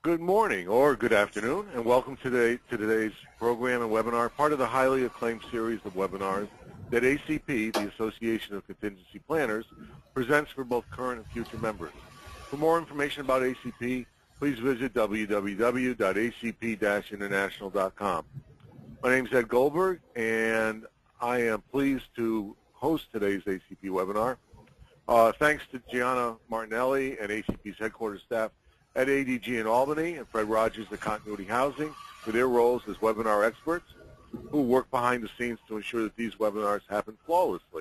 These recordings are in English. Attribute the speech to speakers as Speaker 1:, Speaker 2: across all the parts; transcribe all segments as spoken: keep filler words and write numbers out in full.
Speaker 1: Good morning or good afternoon, and welcome today to today's program and webinar, part of the highly acclaimed series of webinars that A C P, the Association of Contingency Planners, presents for both current and future members. For more information about A C P, please visit w w w dot a c p dash international dot com. My name is Ed Goldberg, and I am pleased to host today's A C P webinar. Uh, thanks to Gianna Martinelli and A C P's headquarters staff at A D G in Albany and Fred Rogers at Continuity Housing for their roles as webinar experts who work behind the scenes to ensure that these webinars happen flawlessly.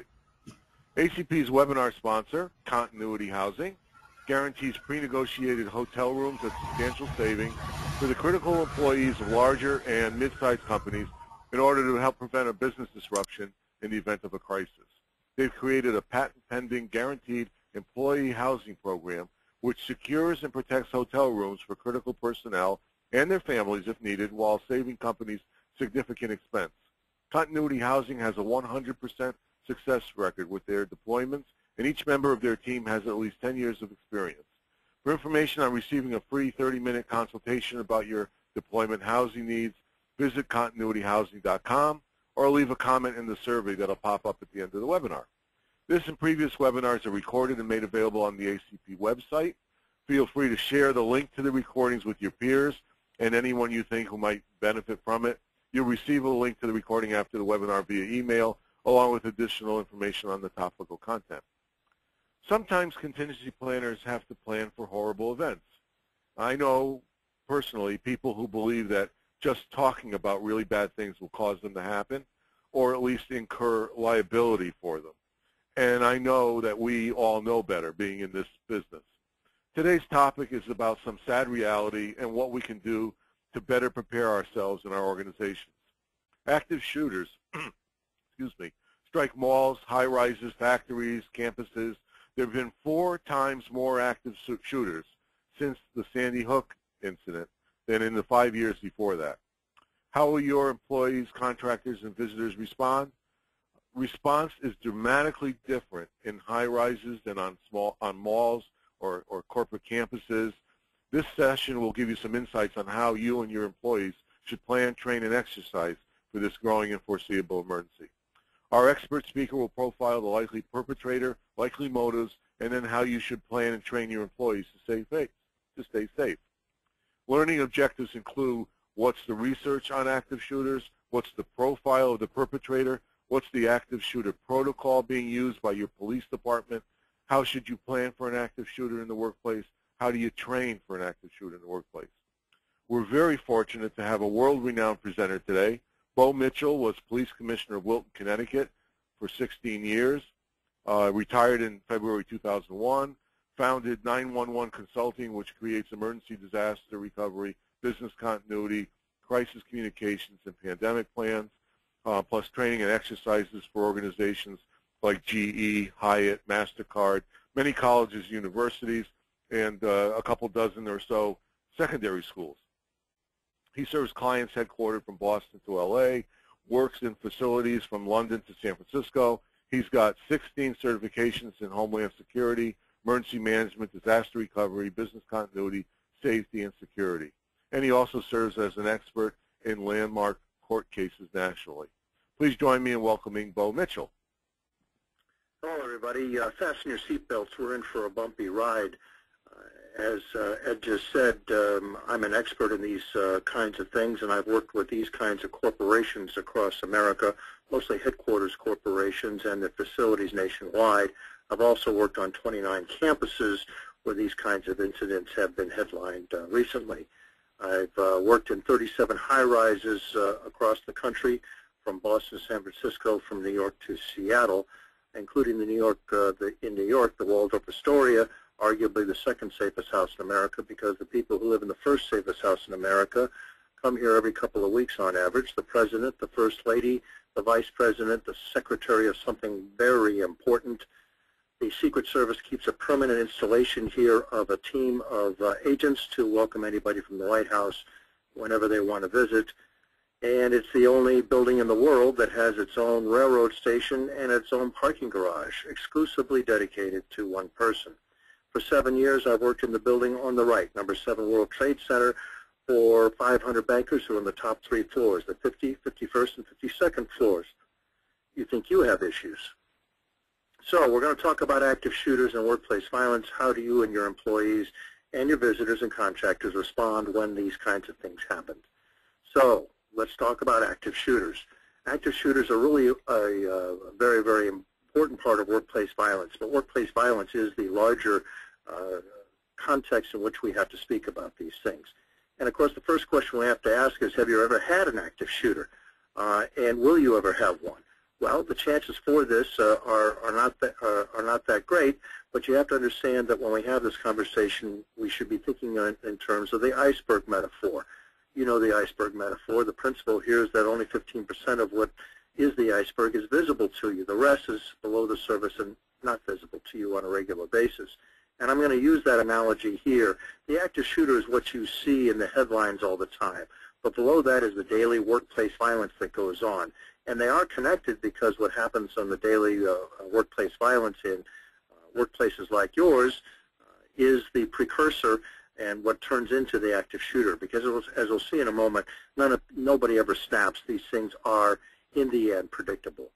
Speaker 1: A C P's webinar sponsor, Continuity Housing, guarantees pre-negotiated hotel rooms at substantial savings for the critical employees of larger and mid-sized companies in order to help prevent a business disruption in the event of a crisis. They've created a patent-pending guaranteed employee housing program which secures and protects hotel rooms for critical personnel and their families if needed while saving companies significant expense. Continuity Housing has a one hundred percent success record with their deployments, and each member of their team has at least ten years of experience. For information on receiving a free thirty minute consultation about your deployment housing needs, visit continuity housing dot com or leave a comment in the survey that will pop up at the end of the webinar. This and previous webinars are recorded and made available on the A C P website. Feel free to share the link to the recordings with your peers and anyone you think who might benefit from it. You'll receive a link to the recording after the webinar via email, along with additional information on the topical content. Sometimes contingency planners have to plan for horrible events. I know personally people who believe that just talking about really bad things will cause them to happen, or at least incur liability for them. And I know that we all know better being in this business. Today's topic is about some sad reality and what we can do to better prepare ourselves and our organizations. Active shooters, excuse me, strike malls, high-rises, factories, campuses. There have been four times more active shooters since the Sandy Hook incident than in the five years before that. How will your employees, contractors, and visitors respond? Response is dramatically different in high-rises than on small on malls or, or corporate campuses. This session will give you some insights on how you and your employees should plan, train, and exercise for this growing and foreseeable emergency. Our expert speaker will profile the likely perpetrator, likely motives, and then how you should plan and train your employees to stay safe. To stay safe. Learning objectives include what's the research on active shooters, what's the profile of the perpetrator, what's the active shooter protocol being used by your police department, how should you plan for an active shooter in the workplace, how do you train for an active shooter in the workplace. We're very fortunate to have a world-renowned presenter today. Bo Mitchell was police commissioner of Wilton, Connecticut for sixteen years, uh, retired in February two thousand one, founded nine one one Consulting, which creates emergency disaster recovery, business continuity, crisis communications, and pandemic plans, uh, plus training and exercises for organizations like G E, Hyatt, MasterCard, many colleges, universities, and uh, a couple dozen or so secondary schools. He serves clients headquartered from Boston to L A, works in facilities from London to San Francisco. He's got sixteen certifications in Homeland Security, emergency management, disaster recovery, business continuity, safety, and security. And he also serves as an expert in landmark court cases nationally. Please join me in welcoming Bo Mitchell.
Speaker 2: Hello, everybody. Uh, fasten your seatbelts. We're in for a bumpy ride. Uh, as uh, Ed just said, um, I'm an expert in these uh, kinds of things, and I've worked with these kinds of corporations across America, mostly headquarters corporations and their facilities nationwide. I've also worked on twenty-nine campuses where these kinds of incidents have been headlined uh, recently. I've uh, worked in thirty-seven high-rises uh, across the country, from Boston to San Francisco, from New York to Seattle, including the New York, uh, the, in New York, the Waldorf Astoria, arguably the second safest house in America, because the people who live in the first safest house in America come here every couple of weeks on average. The president, the first lady, the vice president, the secretary of something very important. The Secret Service keeps a permanent installation here of a team of uh, agents to welcome anybody from the White House whenever they want to visit. And it's the only building in the world that has its own railroad station and its own parking garage, exclusively dedicated to one person. For seven years, I've worked in the building on the right, number seven World Trade Center, for five hundred bankers who are on the top three floors, the fifty, fifty-first, and fifty-second floors. You think you have issues. So we're going to talk about active shooters and workplace violence. How do you and your employees and your visitors and contractors respond when these kinds of things happen? So let's talk about active shooters. Active shooters are really a, a very, very important part of workplace violence, but workplace violence is the larger uh, context in which we have to speak about these things. And of course, the first question we have to ask is, have you ever had an active shooter? Uh, and will you ever have one? Well, the chances for this uh, are, are, not that, uh, are not that great, but you have to understand that when we have this conversation, we should be thinking in, in terms of the iceberg metaphor. You know the iceberg metaphor. The principle here is that only fifteen percent of what is the iceberg is visible to you. The rest is below the surface and not visible to you on a regular basis. And I'm going to use that analogy here. The active shooter is what you see in the headlines all the time, but below that is the daily workplace violence that goes on. And they are connected because what happens on the daily uh, workplace violence in uh, workplaces like yours uh, is the precursor and what turns into the active shooter. Because it was, as we'll see in a moment, none of, nobody ever snaps. These things are, in the end, predictable.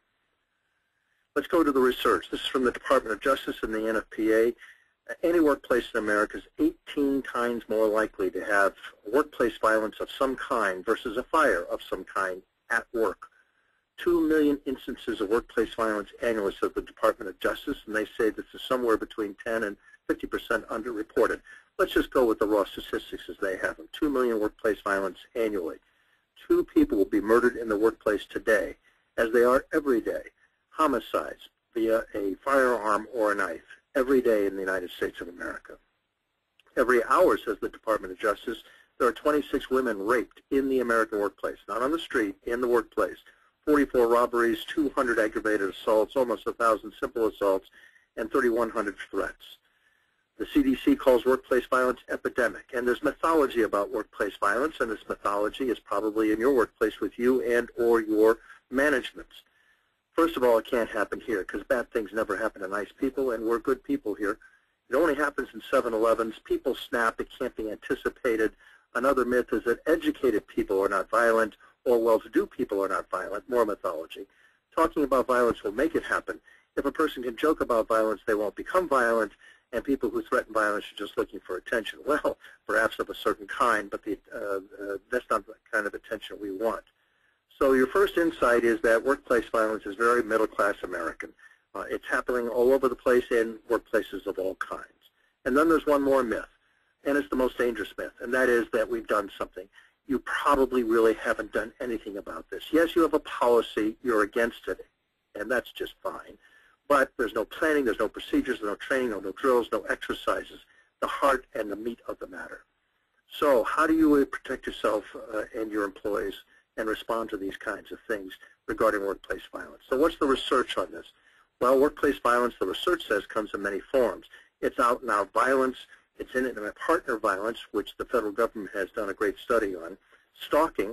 Speaker 2: Let's go to the research. This is from the Department of Justice and the N F P A. Any workplace in America is eighteen times more likely to have workplace violence of some kind versus a fire of some kind at work. Two million instances of workplace violence annually, says the Department of Justice, and they say this is somewhere between ten and fifty percent underreported. Let's just go with the raw statistics as they have them. Two million workplace violence annually. Two people will be murdered in the workplace today, as they are every day. Homicides via a firearm or a knife, every day in the United States of America. Every hour, says the Department of Justice, there are twenty-six women raped in the American workplace, not on the street, in the workplace. forty-four robberies, two hundred aggravated assaults, almost one thousand simple assaults, and thirty-one hundred threats. The C D C calls workplace violence epidemic, and there's mythology about workplace violence, and this mythology is probably in your workplace with you and or your managements. First of all, it can't happen here because bad things never happen to nice people, and we're good people here. It only happens in seven elevens. People snap. It can't be anticipated. Another myth is that educated people are not violent or well-to-do people are not violent. More mythology. Talking about violence will make it happen. If a person can joke about violence, they won't become violent, and people who threaten violence are just looking for attention. Well, perhaps of a certain kind, but the, uh, uh, that's not the kind of attention we want. So your first insight is that workplace violence is very middle-class American. Uh, it's happening all over the place in workplaces of all kinds. And then there's one more myth, and it's the most dangerous myth, and that is that we've done something. You probably really haven't done anything about this. Yes, you have a policy, you're against it, and that's just fine. But there's no planning, there's no procedures, there's no training, no, no drills, no exercises, the heart and the meat of the matter. So how do you protect yourself uh, and your employees and respond to these kinds of things regarding workplace violence? So what's the research on this? Well, workplace violence, the research says, comes in many forms. It's out-and-out violence. It's intimate partner violence, which the federal government has done a great study on, stalking,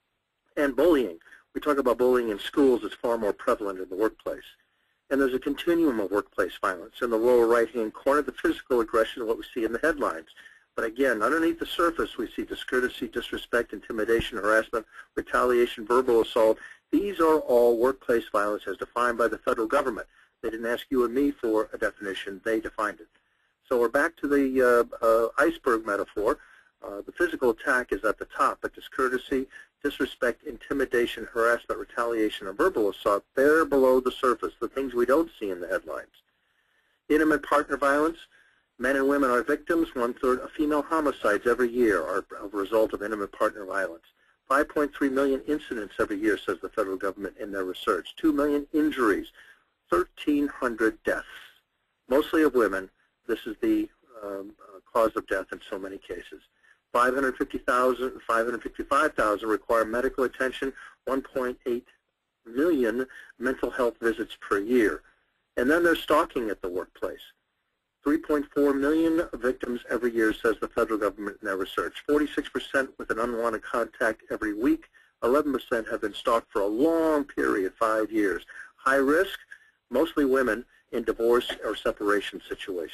Speaker 2: and bullying. We talk about bullying in schools. It's far more prevalent in the workplace. And there's a continuum of workplace violence. In the lower right-hand corner, the physical aggression is what we see in the headlines. But again, underneath the surface, we see discourtesy, disrespect, intimidation, harassment, retaliation, verbal assault. These are all workplace violence as defined by the federal government. They didn't ask you and me for a definition. They defined it. So we're back to the uh, uh, iceberg metaphor. Uh, the physical attack is at the top, but discourtesy, disrespect, intimidation, harassment, retaliation, and verbal assault, they're below the surface, the things we don't see in the headlines. Intimate partner violence. Men and women are victims. One-third of female homicides every year are a result of intimate partner violence. five point three million incidents every year, says the federal government in their research. two million injuries. thirteen hundred deaths, mostly of women. This is the um, uh, cause of death in so many cases. five hundred fifty thousand, five hundred fifty-five thousand require medical attention. one point eight million mental health visits per year. And then there's stalking at the workplace. three point four million victims every year, says the federal government in their research. forty-six percent with an unwanted contact every week. eleven percent have been stalked for a long period, five years. High risk, mostly women in divorce or separation situations.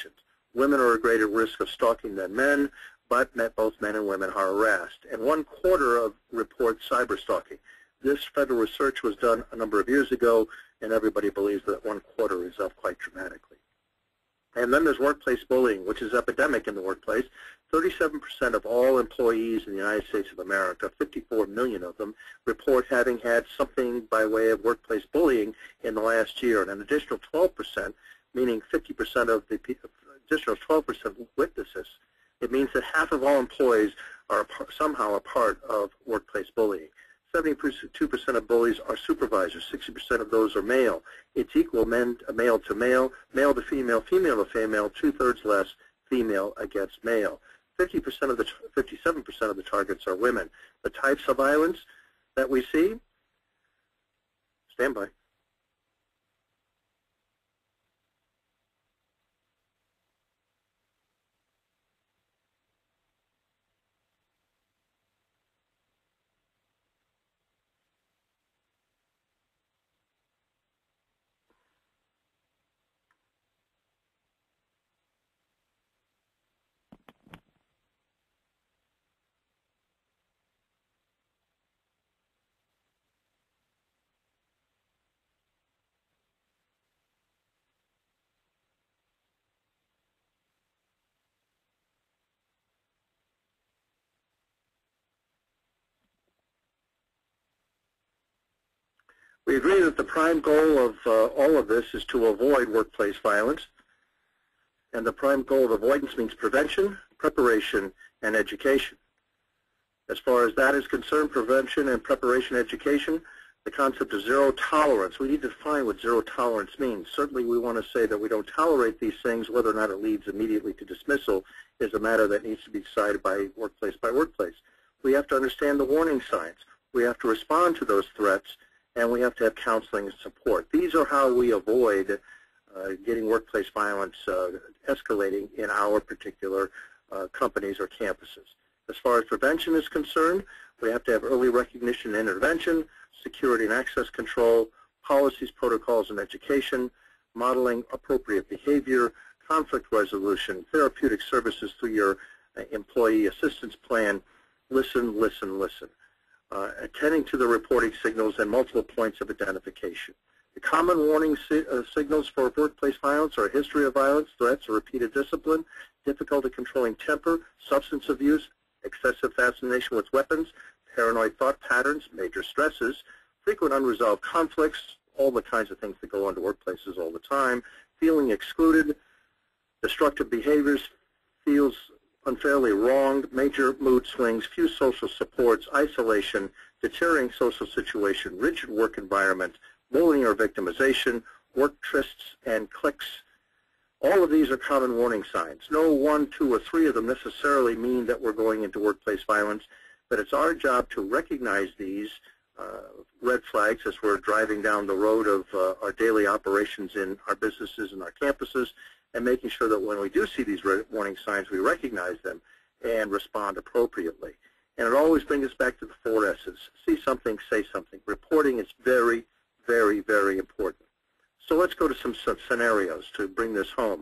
Speaker 2: Women are at greater risk of stalking than men, but both men and women are harassed. And one quarter of report cyber stalking. This federal research was done a number of years ago, and everybody believes that one quarter is up quite dramatically. And then there's workplace bullying, which is epidemic in the workplace. thirty-seven percent of all employees in the United States of America, fifty-four million of them, report having had something by way of workplace bullying in the last year. And an additional twelve percent, meaning fifty percent of the additional twelve percent witness this. It means that half of all employees are somehow a part of workplace bullying. seventy-two percent of bullies are supervisors. sixty percent of those are male. It's equal men, male to male, male to female, female to female, two-thirds less female against male. fifty percent of the, fifty-seven percent of the targets are women. The types of violence that we see, stand by. We agree that the prime goal of uh, all of this is to avoid workplace violence. And the prime goal of avoidance means prevention, preparation, and education. As far as that is concerned, prevention and preparation education, the concept of zero tolerance. We need to define what zero tolerance means. Certainly we want to say that we don't tolerate these things. Whether or not it leads immediately to dismissal is a matter that needs to be decided by workplace by workplace. We have to understand the warning signs. We have to respond to those threats, and we have to have counseling and support. These are how we avoid uh, getting workplace violence uh, escalating in our particular uh, companies or campuses. As far as prevention is concerned, we have to have early recognition and intervention, security and access control, policies, protocols, and education, modeling appropriate behavior, conflict resolution, therapeutic services through your uh, employee assistance plan, listen, listen, listen. Uh, attending to the reporting signals and multiple points of identification. The common warning si uh, signals for workplace violence are a history of violence, threats, or repeated discipline, difficulty controlling temper, substance abuse, excessive fascination with weapons, paranoid thought patterns, major stresses, frequent unresolved conflicts, all the kinds of things that go on to workplaces all the time, feeling excluded, destructive behaviors, feels unfairly wronged, major mood swings, few social supports, isolation, deteriorating social situation, rigid work environment, bullying or victimization, work trysts and cliques. All of these are common warning signs. No one, two, or three of them necessarily mean that we're going into workplace violence, but it's our job to recognize these uh, red flags as we're driving down the road of uh, our daily operations in our businesses and our campuses, and making sure that when we do see these warning signs, we recognize them and respond appropriately. And it always brings us back to the four S's. See something, say something. Reporting is very, very, very important. So let's go to some scenarios to bring this home.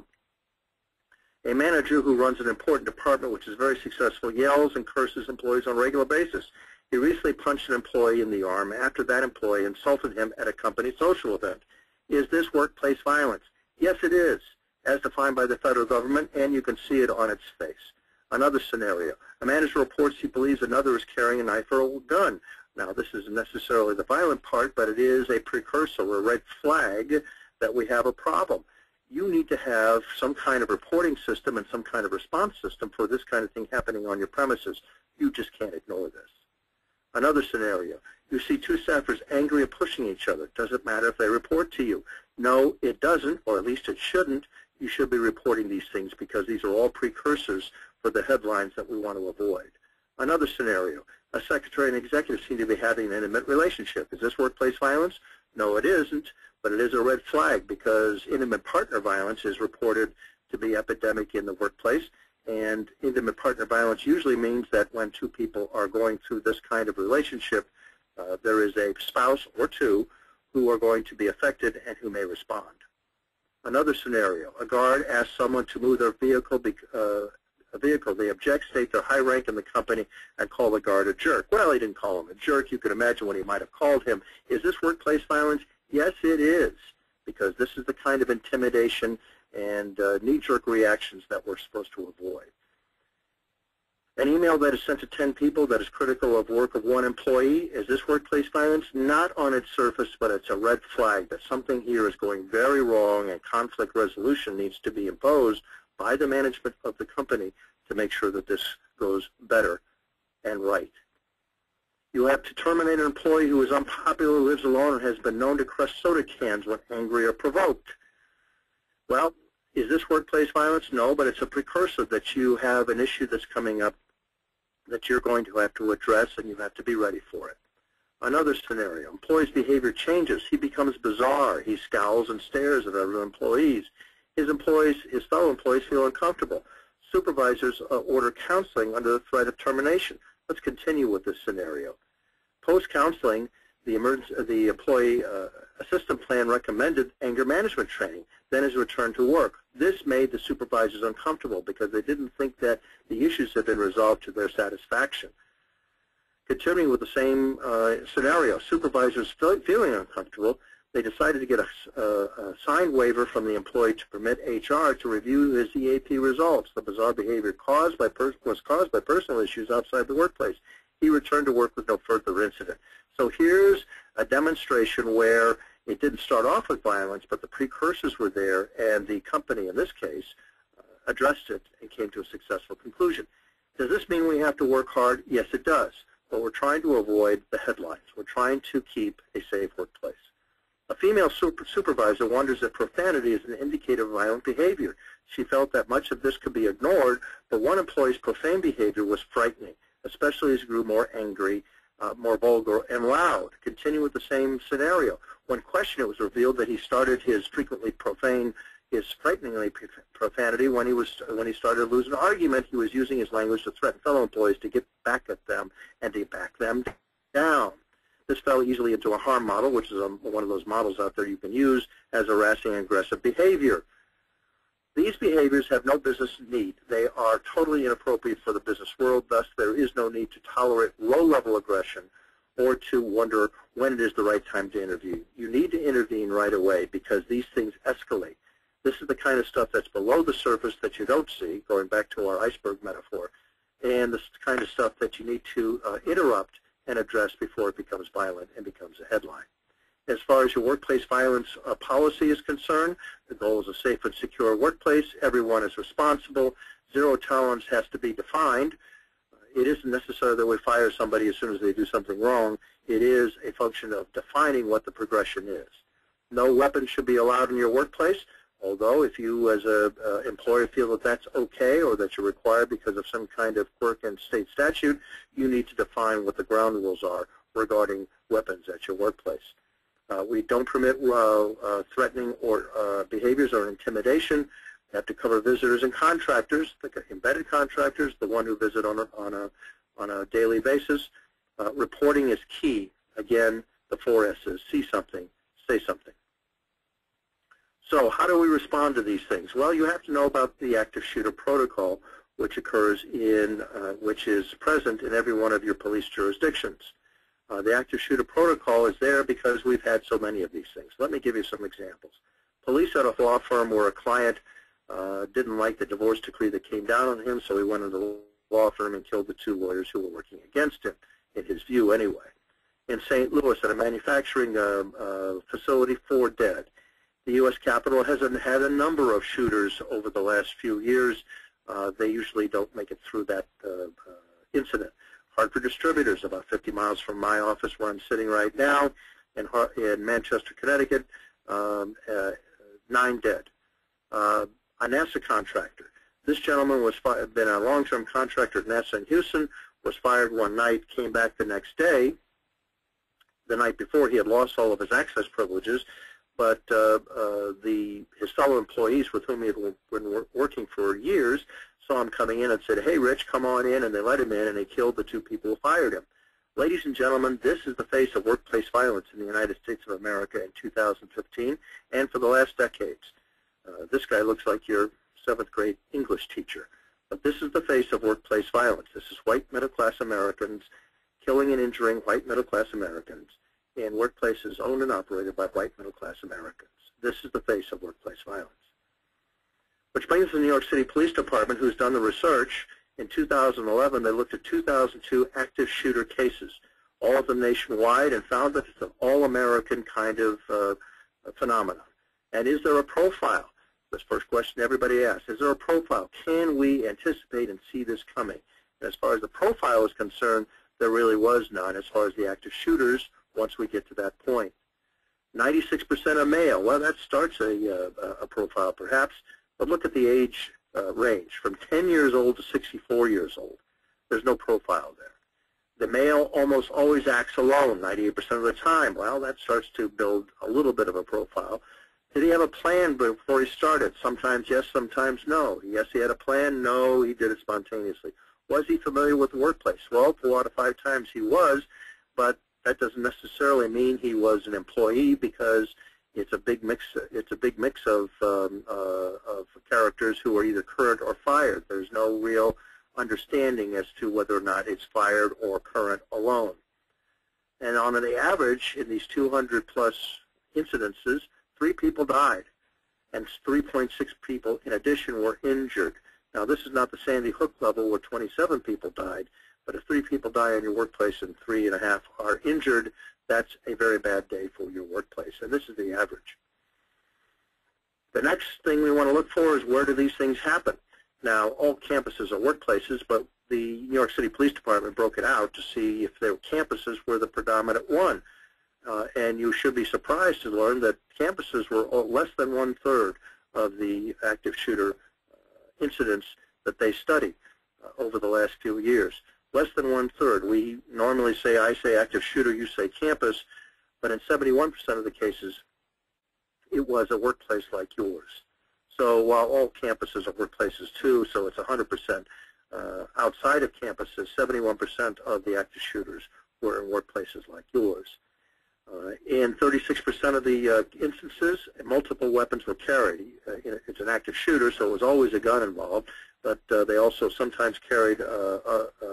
Speaker 2: A manager who runs an important department which is very successful yells and curses employees on a regular basis. He recently punched an employee in the arm after that employee insulted him at a company social event. Is this workplace violence? Yes, it is, as defined by the federal government, and you can see it on its face. Another scenario, a manager reports he believes another is carrying a knife or a gun. Now, this isn't necessarily the violent part, but it is a precursor, a red flag that we have a problem. You need to have some kind of reporting system and some kind of response system for this kind of thing happening on your premises. You just can't ignore this. Another scenario, you see two staffers angry and pushing each other. Does it matter if they report to you? No, it doesn't, or at least it shouldn't. You should be reporting these things because these are all precursors for the headlines that we want to avoid. Another scenario, a secretary and executive seem to be having an intimate relationship. Is this workplace violence? No, it isn't, but it is a red flag because intimate partner violence is reported to be epidemic in the workplace, and intimate partner violence usually means that when two people are going through this kind of relationship, uh, there is a spouse or two who are going to be affected and who may respond. Another scenario, a guard asks someone to move their vehicle, uh, a vehicle. They object, state their high rank in the company, and call the guard a jerk. Well, he didn't call him a jerk. You can imagine what he might have called him. Is this workplace violence? Yes, it is, because this is the kind of intimidation and uh, knee-jerk reactions that we're supposed to avoid. An email that is sent to ten people that is critical of work of one employee, is this workplace violence? Not on its surface, but it's a red flag that something here is going very wrong, and conflict resolution needs to be imposed by the management of the company to make sure that this goes better and right. You have to terminate an employee who is unpopular, lives alone, and has been known to crush soda cans when angry or provoked. Well, is this workplace violence? No, but it's a precursor that you have an issue that's coming up that you're going to have to address, and you have to be ready for it. Another scenario, employee's behavior changes. He becomes bizarre. He scowls and stares at other employees. His employees, his fellow employees feel uncomfortable. Supervisors uh, order counseling under the threat of termination. Let's continue with this scenario. Post-counseling, the, emergency, the employee uh, assistance plan recommended anger management training, then is returned to work. This made the supervisors uncomfortable because they didn't think that the issues had been resolved to their satisfaction. Continuing with the same uh, scenario, supervisors feeling uncomfortable, they decided to get a, a, a signed waiver from the employee to permit H R to review his E A P results. The bizarre behavior caused by per was caused by personal issues outside the workplace. He returned to work with no further incident. So here's a demonstration where it didn't start off with violence, but the precursors were there, and the company, in this case, uh, addressed it and came to a successful conclusion. Does this mean we have to work hard? Yes, it does. But we're trying to avoid the headlines. We're trying to keep a safe workplace. A female super supervisor wonders if profanity is an indicator of violent behavior. She felt that much of this could be ignored, but one employee's profane behavior was frightening, especially as he grew more angry, uh, more vulgar, and loud. Continue with the same scenario. When questioned, it was revealed that he started his frequently profane, his frighteningly profanity when he was when he started to lose an argument. He was using his language to threaten fellow employees to get back at them and to back them down. This fell easily into a harm model, which is a, one of those models out there you can use as harassing and aggressive behavior. These behaviors have no business need. They are totally inappropriate for the business world. Thus, there is no need to tolerate low-level aggression or to wonder when it is the right time to intervene. You need to intervene right away because these things escalate. This is the kind of stuff that's below the surface that you don't see, going back to our iceberg metaphor, and this kind of stuff that you need to uh, interrupt and address before it becomes violent and becomes a headline. As far as your workplace violence uh, policy is concerned, the goal is a safe and secure workplace. Everyone is responsible. Zero tolerance has to be defined. Uh, it isn't necessary that we fire somebody as soon as they do something wrong. It is a function of defining what the progression is. No weapons should be allowed in your workplace, although if you as an uh, employer feel that that's okay or that you're required because of some kind of quirk in state statute, you need to define what the ground rules are regarding weapons at your workplace. Uh, we don't permit uh, uh, threatening or uh, behaviors or intimidation. We have to cover visitors and contractors, the embedded contractors, the one who visit on a, on a, on a daily basis. Uh, reporting is key. Again, the four S's: see something, say something. So how do we respond to these things? Well, you have to know about the active shooter protocol, which occurs in, uh, which is present in every one of your police jurisdictions. Uh, the active shooter protocol is there because we've had so many of these things. Let me give you some examples. Police at a law firm where a client uh, didn't like the divorce decree that came down on him, so he went into the law firm and killed the two lawyers who were working against him, in his view anyway. In Saint Louis, at a manufacturing uh, uh, facility, four dead. The U S Capitol has had a number of shooters over the last few years. Uh, they usually don't make it through that uh, uh, incident. Hartford Distributors, about fifty miles from my office where I'm sitting right now, in, in Manchester, Connecticut, um, uh, nine dead. Uh, a NASA contractor. This gentleman was been a long-term contractor at NASA in Houston, was fired one night, came back the next day. The night before, he had lost all of his access privileges, but uh, uh, the his fellow employees with whom he had been working for years saw him coming in and said, "Hey, Rich, come on in," and they let him in, and they killed the two people who fired him. Ladies and gentlemen, this is the face of workplace violence in the United States of America in two thousand fifteen and for the last decades. Uh, this guy looks like your seventh grade English teacher. But this is the face of workplace violence. This is white middle-class Americans killing and injuring white middle-class Americans in workplaces owned and operated by white middle-class Americans. This is the face of workplace violence. Which brings us to the New York City Police Department, who's done the research. In two thousand eleven, they looked at two thousand two active shooter cases, all of them nationwide, and found that it's an all-American kind of uh, phenomenon. And is there a profile? This first question everybody asks, is there a profile? Can we anticipate and see this coming? And as far as the profile is concerned, there really was none as far as the active shooters once we get to that point. ninety-six percent are male. Well, that starts a, uh, a profile perhaps, but look at the age uh, range from ten years old to sixty-four years old. There's no profile there. The male almost always acts alone ninety-eight percent of the time. Well, that starts to build a little bit of a profile. Did he have a plan before he started? Sometimes yes, sometimes no. Yes, he had a plan. No, he did it spontaneously. Was he familiar with the workplace? Well, four out of five times he was, but that doesn't necessarily mean he was an employee, because it's a big mix. It's a big mix of um, uh, of characters who are either current or fired. There's no real understanding as to whether or not it's fired or current alone. And on the average, in these two hundred plus incidences, three people died, and three point six people in addition were injured. Now, this is not the Sandy Hook level where twenty-seven people died, but if three people die in your workplace and three and a half are injured, that's a very bad day for your workplace, and this is the average. The next thing we want to look for is, where do these things happen? Now, all campuses are workplaces, but the New York City Police Department broke it out to see if their campuses were the predominant one. Uh, and you should be surprised to learn that campuses were less than one-third of the active shooter uh, incidents that they studied uh, over the last few years. Less than one-third. We normally say, I say active shooter, you say campus, but in seventy-one percent of the cases, it was a workplace like yours. So while all campuses are workplaces too, so it's one hundred percent. Uh, outside of campuses, seventy-one percent of the active shooters were in workplaces like yours. Uh, in thirty-six percent of the uh, instances, multiple weapons were carried. Uh, it's an active shooter, so it was always a gun involved, but uh, they also sometimes carried uh, uh, uh,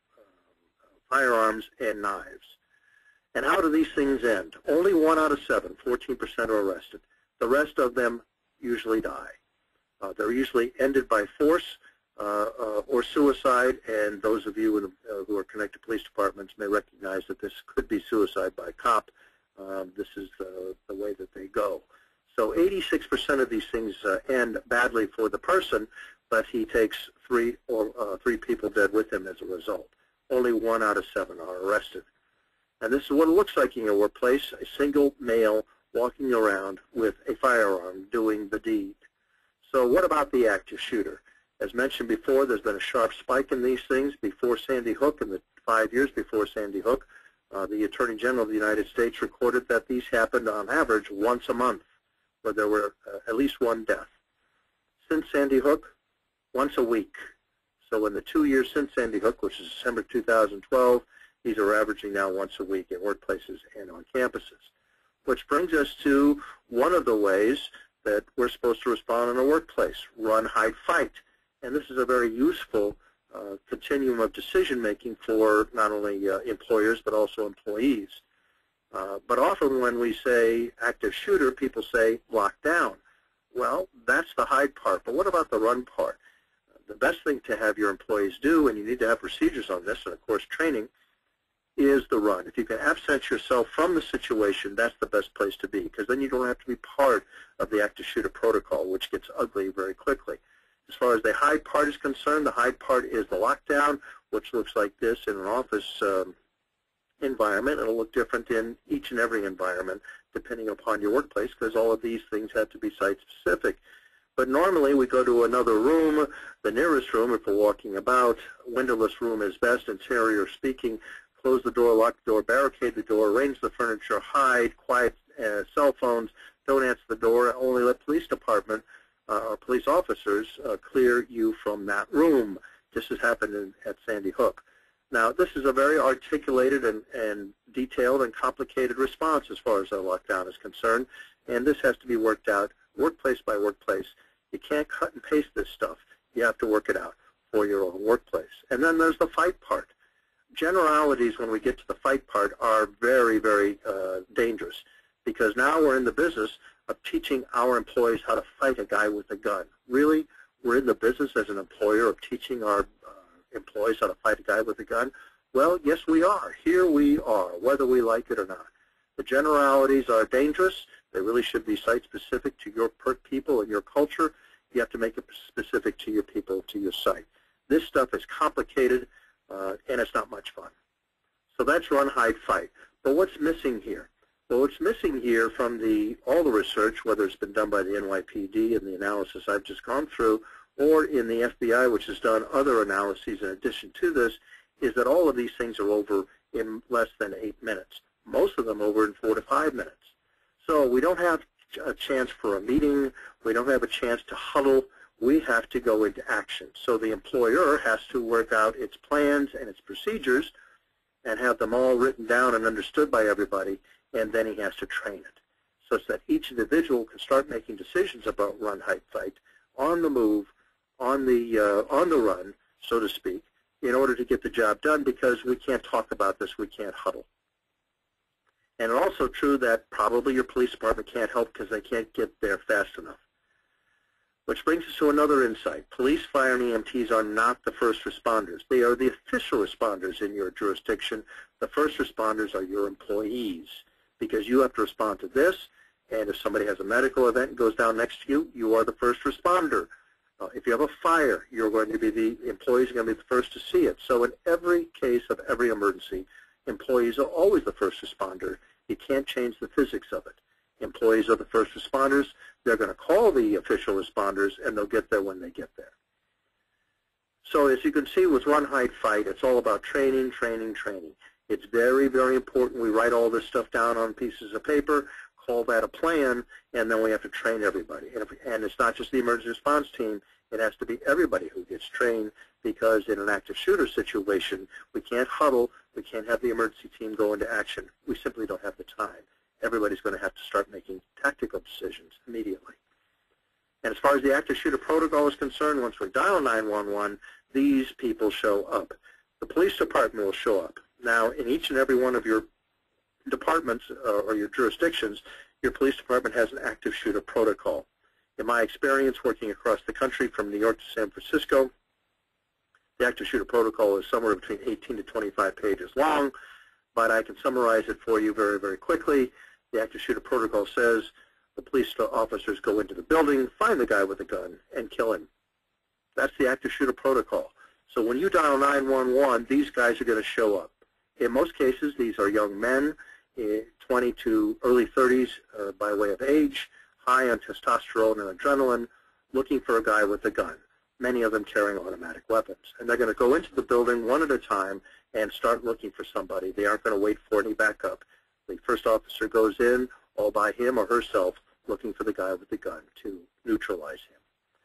Speaker 2: firearms and knives. And how do these things end? Only one out of seven, fourteen percent, are arrested. The rest of them usually die. Uh, they're usually ended by force uh, uh, or suicide, and those of you in, uh, who are connected to police departments may recognize that this could be suicide by cop. Um, this is the, the way that they go. So eighty-six percent of these things uh, end badly for the person, but he takes three or uh, three people dead with him as a result. Only one out of seven are arrested. And this is what it looks like in your workplace, a single male walking around with a firearm doing the deed. So what about the active shooter? As mentioned before, there's been a sharp spike in these things. Before Sandy Hook, in the five years before Sandy Hook, uh, the Attorney General of the United States recorded that these happened on average once a month, where there were uh, at least one death. Since Sandy Hook, once a week. So in the two years since Sandy Hook, which is December two thousand twelve, these are averaging now once a week in workplaces and on campuses. Which brings us to one of the ways that we're supposed to respond in a workplace: run, hide, fight. And this is a very useful uh, continuum of decision-making for not only uh, employers but also employees. Uh, but often when we say active shooter, people say lock down. Well, that's the hide part, but what about the run part? The best thing to have your employees do, and you need to have procedures on this and of course training, is the run. If you can absent yourself from the situation, that's the best place to be, because then you don't have to be part of the active shooter protocol, which gets ugly very quickly. As far as the hide part is concerned, the hide part is the lockdown, which looks like this in an office um, environment. It'll look different in each and every environment depending upon your workplace, because all of these things have to be site-specific. But normally we go to another room, the nearest room if we're walking about. Windowless room is best, interior speaking. Close the door, lock the door, barricade the door, arrange the furniture, hide, quiet uh, cell phones, don't answer the door, only let police department uh, or police officers uh, clear you from that room. This has happened in, at Sandy Hook. Now, this is a very articulated and, and detailed and complicated response as far as our lockdown is concerned, and this has to be worked out workplace by workplace. You can't cut and paste this stuff. You have to work it out for your own workplace. And then there's the fight part. Generalities, when we get to the fight part, are very, very uh, dangerous, because now we're in the business of teaching our employees how to fight a guy with a gun. Really? We're in the business as an employer of teaching our uh, employees how to fight a guy with a gun? Well, yes, we are. Here we are, whether we like it or not. The generalities are dangerous. They really should be site-specific to your per people and your culture. You have to make it specific to your people, to your site. This stuff is complicated, uh, and it's not much fun. So that's run, hide, fight. But what's missing here? Well, what's missing here from the all the research, whether it's been done by the N Y P D and the analysis I've just gone through, or in the F B I, which has done other analyses in addition to this, is that all of these things are over in less than eight minutes. Most of them over in four to five minutes. So we don't have a chance for a meeting. We don't have a chance to huddle. We have to go into action. So the employer has to work out its plans and its procedures and have them all written down and understood by everybody, and then he has to train it, such that each individual can start making decisions about run, hide, fight, on the move, on the, uh, on the run, so to speak, in order to get the job done, because we can't talk about this, we can't huddle. And it's also true that probably your police department can't help because they can't get there fast enough. Which brings us to another insight. Police, fire, and E M Ts are not the first responders. They are the official responders in your jurisdiction. The first responders are your employees, because you have to respond to this, and if somebody has a medical event and goes down next to you, you are the first responder. Uh, if you have a fire, you're going to be the employees are going to be the first to see it. So in every case of every emergency, employees are always the first responder. You can't change the physics of it. Employees are the first responders. They're going to call the official responders, and they'll get there when they get there. So as you can see with run, hide, fight, it's all about training, training, training. It's very, very important. We write all this stuff down on pieces of paper, call that a plan, and then we have to train everybody. And, if, and it's not just the emergency response team. It has to be everybody who gets trained, because in an active shooter situation, we can't huddle. We can't have the emergency team go into action. We simply don't have the time. Everybody's going to have to start making tactical decisions immediately. And as far as the active shooter protocol is concerned, once we dial nine one one, these people show up. The police department will show up. Now, in each and every one of your departments uh, or your jurisdictions, your police department has an active shooter protocol. In my experience working across the country from New York to San Francisco, the active shooter protocol is somewhere between eighteen to twenty-five pages long, but I can summarize it for you very, very quickly. The active shooter protocol says the police officers go into the building, find the guy with the gun, and kill him. That's the active shooter protocol. So when you dial nine one one, these guys are going to show up. In most cases, these are young men, twenty to early thirties uh, by way of age, high on testosterone and adrenaline, looking for a guy with a gun, many of them carrying automatic weapons. And they're going to go into the building one at a time and start looking for somebody. They aren't going to wait for any backup. The first officer goes in all by him or herself looking for the guy with the gun to neutralize him.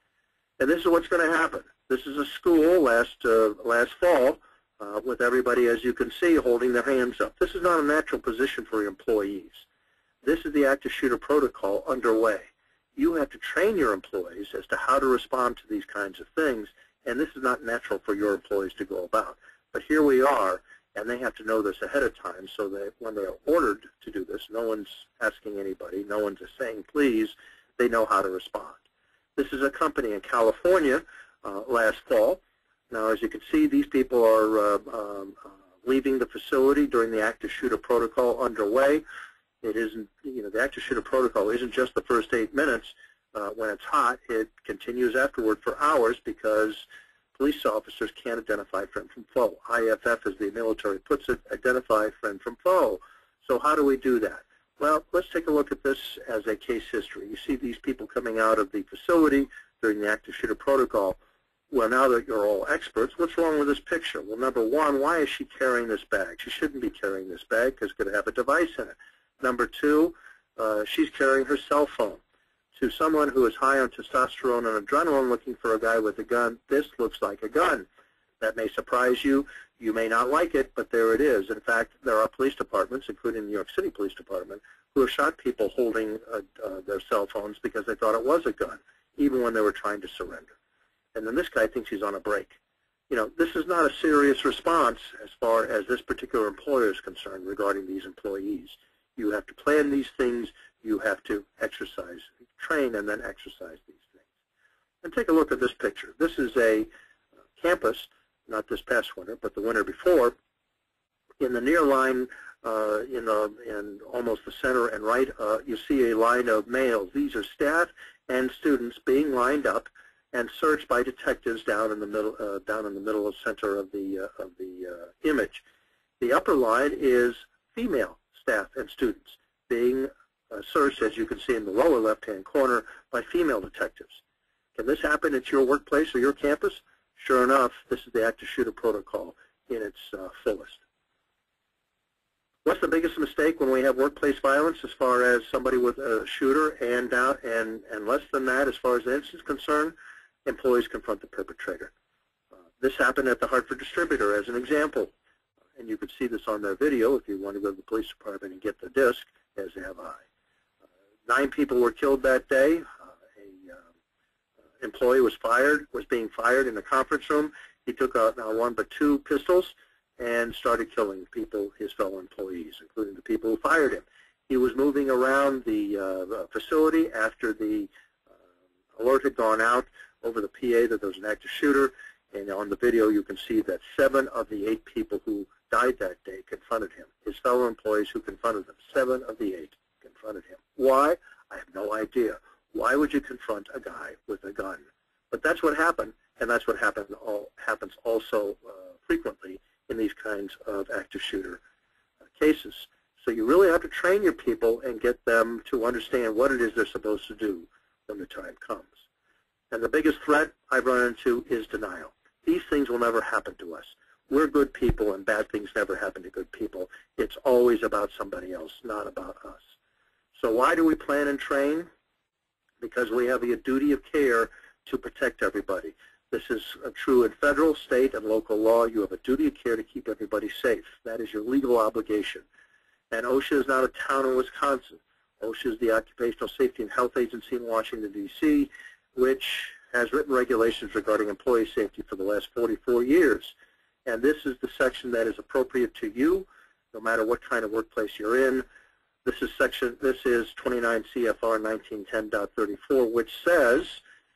Speaker 2: And this is what's going to happen. This is a school last, uh, last fall uh, with everybody, as you can see, holding their hands up. This is not a natural position for your employees. This is the active shooter protocol underway. You have to train your employees as to how to respond to these kinds of things, and this is not natural for your employees to go about. But here we are, and they have to know this ahead of time so that when they're ordered to do this, no one's asking anybody, no one's saying please, they know how to respond. This is a company in California uh, last fall. Now, as you can see, these people are uh, um, uh, leaving the facility during the active shooter protocol underway. It isn't, you know, the active shooter protocol isn't just the first eight minutes uh, when it's hot. It continues afterward for hours because police officers can't identify friend from foe. I F F, as the military puts it, identify friend from foe. So how do we do that? Well, let's take a look at this as a case history. You see these people coming out of the facility during the active shooter protocol. Well, now that you're all experts, what's wrong with this picture? Well, number one, why is she carrying this bag? She shouldn't be carrying this bag because it's going to have a device in it. Number two, uh, she's carrying her cell phone. To someone who is high on testosterone and adrenaline looking for a guy with a gun, this looks like a gun. That may surprise you. You may not like it, but there it is. In fact, there are police departments, including the New York City Police Department, who have shot people holding uh, uh, their cell phones because they thought it was a gun, even when they were trying to surrender. And then this guy thinks he's on a break. You know, this is not a serious response as far as this particular employer is concerned regarding these employees. You have to plan these things. You have to exercise, train, and then exercise these things. And take a look at this picture. This is a campus, not this past winter, but the winter before. In the near line, uh, in, the, in almost the center and right, uh, you see a line of males. These are staff and students being lined up and searched by detectives down in the middle, uh, down in the middle of center of the uh, of the uh, image. The upper line is female staff and students being uh, searched, as you can see in the lower left-hand corner, by female detectives. Can this happen at your workplace or your campus? Sure enough, this is the active shooter protocol in its uh, fullest. What's the biggest mistake when we have workplace violence as far as somebody with a shooter and down and and less than that as far as the incident is concerned? Employees confront the perpetrator. Uh, this happened at the Hartford Distributor as an example, and you could see this on their video if you want to go to the police department and get the disc, as have I. Uh, nine people were killed that day. Uh, a uh, employee was fired, was being fired in a conference room. He took out not one but two pistols and started killing people, his fellow employees, including the people who fired him. He was moving around the uh, facility after the uh, alert had gone out over the P A that there was an active shooter, and on the video you can see that seven of the eight people who died that day confronted him. His fellow employees who confronted them, seven of the eight confronted him. Why? I have no idea. Why would you confront a guy with a gun? But that's what happened, and that's what happened all, happens also uh, frequently in these kinds of active shooter uh, cases. So you really have to train your people and get them to understand what it is they're supposed to do when the time comes. And the biggest threat I've run into is denial. These things will never happen to us. We're good people, and bad things never happen to good people. It's always about somebody else, not about us. So why do we plan and train? Because we have a duty of care to protect everybody. This is true in federal, state, and local law. You have a duty of care to keep everybody safe. That is your legal obligation. And OSHA is not a town in Wisconsin. OSHA is the Occupational Safety and Health Agency in Washington, D C, which has written regulations regarding employee safety for the last forty-four years. And this is the section that is appropriate to you, no matter what kind of workplace you're in. This is section, this is twenty-nine C F R nineteen ten point thirty-four, which says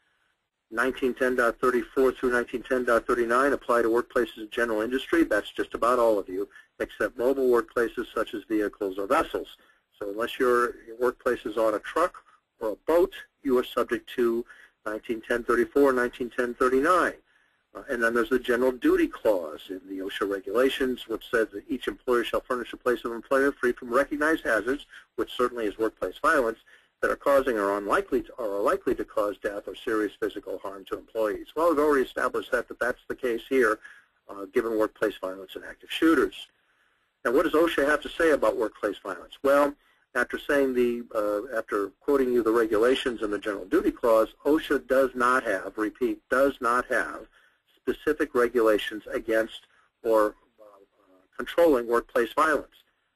Speaker 2: nineteen ten point thirty-four through nineteen ten point thirty-nine apply to workplaces in general industry. That's just about all of you, except mobile workplaces such as vehicles or vessels. So unless your, your workplace is on a truck or a boat, you are subject to nineteen ten point thirty-four, nineteen ten point thirty-nine. Uh, and then there's the general duty clause in the OSHA regulations, which says that each employer shall furnish a place of employment free from recognized hazards, which certainly is workplace violence, that are causing or unlikely to, or are likely to cause death or serious physical harm to employees. Well, we've already established that, that that's the case here, uh, given workplace violence and active shooters. Now, what does OSHA have to say about workplace violence? Well, after saying the, uh, after quoting you the regulations and the general duty clause, OSHA does not have, repeat, does not have specific regulations against or uh, controlling workplace violence.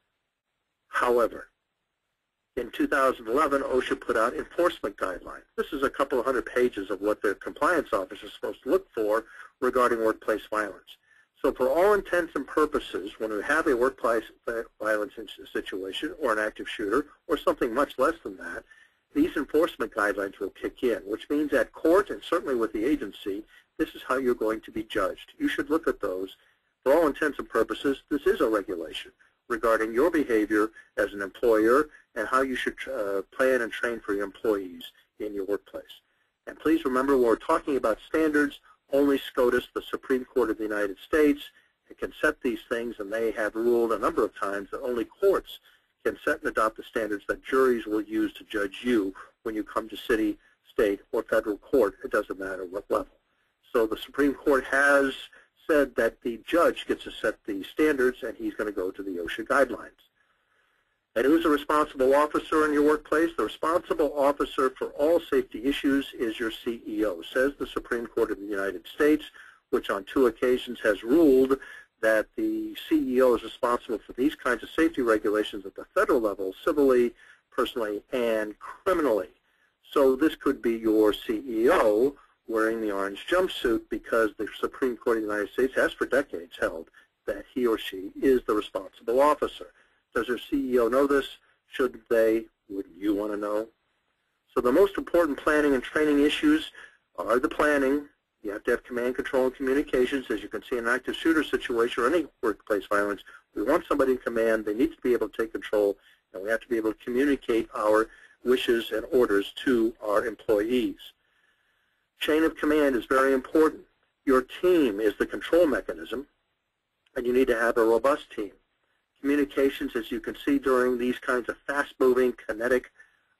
Speaker 2: However, in two thousand eleven, OSHA put out enforcement guidelines. This is a couple of hundred pages of what the compliance officer is supposed to look for regarding workplace violence. So for all intents and purposes, when we have a workplace violence situation or an active shooter or something much less than that, these enforcement guidelines will kick in, which means at court and certainly with the agency, this is how you're going to be judged. You should look at those. For all intents and purposes, this is a regulation regarding your behavior as an employer and how you should uh, plan and train for your employees in your workplace. And please remember, when we're talking about standards, only SCOTUS, the Supreme Court of the United States, can set these things, and they have ruled a number of times that only courts can set and adopt the standards that juries will use to judge you when you come to city, state, or federal court. It doesn't matter what level. So the Supreme Court has said that the judge gets to set the standards, and he's going to go to the OSHA guidelines. And who's a responsible officer in your workplace? The responsible officer for all safety issues is your C E O, says the Supreme Court of the United States, which on two occasions has ruled that the C E O is responsible for these kinds of safety regulations at the federal level, civilly, personally, and criminally. So this could be your C E O wearing the orange jumpsuit because the Supreme Court of the United States has for decades held that he or she is the responsible officer. Does their C E O know this? Shouldn't they? Wouldn't you want to know? So the most important planning and training issues are the planning. You have to have command, control, and communications. As you can see in an active shooter situation or any workplace violence, we want somebody in command. They need to be able to take control, and we have to be able to communicate our wishes and orders to our employees. Chain of command is very important. Your team is the control mechanism, and you need to have a robust team. Communications, as you can see during these kinds of fast-moving, kinetic,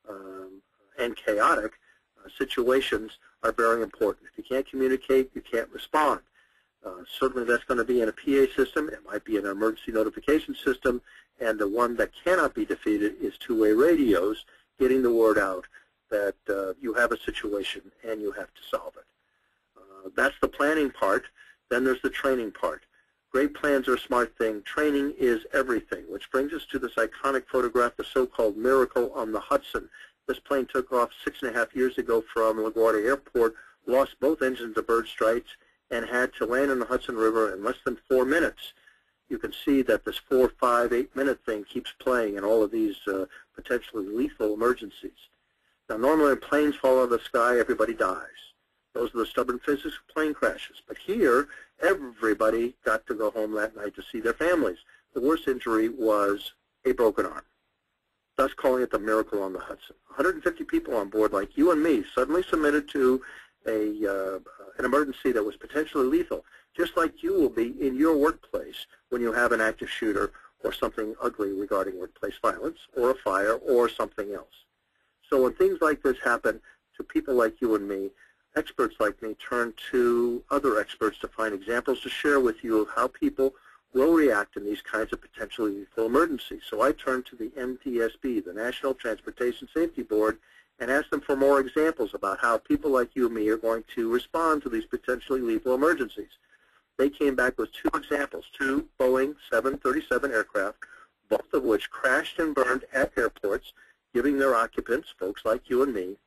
Speaker 2: um, and chaotic uh, situations are very important. If you can't communicate, you can't respond. Uh, certainly that's going to be in a P A system. It might be an emergency notification system, and the one that cannot be defeated is two-way radios, getting the word out that uh, you have a situation and you have to solve it. Uh, that's the planning part. Then there's the training part. Great plans are a smart thing. Training is everything, which brings us to this iconic photograph, the so-called Miracle on the Hudson. This plane took off six and a half years ago from LaGuardia Airport, lost both engines of bird strikes, and had to land in the Hudson River in less than four minutes. You can see that this four, five, eight-minute thing keeps playing in all of these uh, potentially lethal emergencies. Now, normally when planes fall out of the sky, everybody dies. Those are the stubborn physics of plane crashes. But here, everybody got to go home that night to see their families. The worst injury was a broken arm, thus calling it the Miracle on the Hudson. one hundred fifty people on board, like you and me, suddenly submitted to a, uh, an emergency that was potentially lethal, just like you will be in your workplace when you have an active shooter or something ugly regarding workplace violence or a fire or something else. So when things like this happen to people like you and me, experts like me turn to other experts to find examples to share with you of how people will react in these kinds of potentially lethal emergencies. So I turned to the N T S B, the National Transportation Safety Board, and asked them for more examples about how people like you and me are going to respond to these potentially lethal emergencies. They came back with two examples, two Boeing seven thirty-seven aircraft, both of which crashed and burned at airports, giving their occupants, folks like you and me,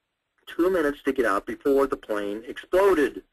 Speaker 2: two minutes to get out before the plane exploded.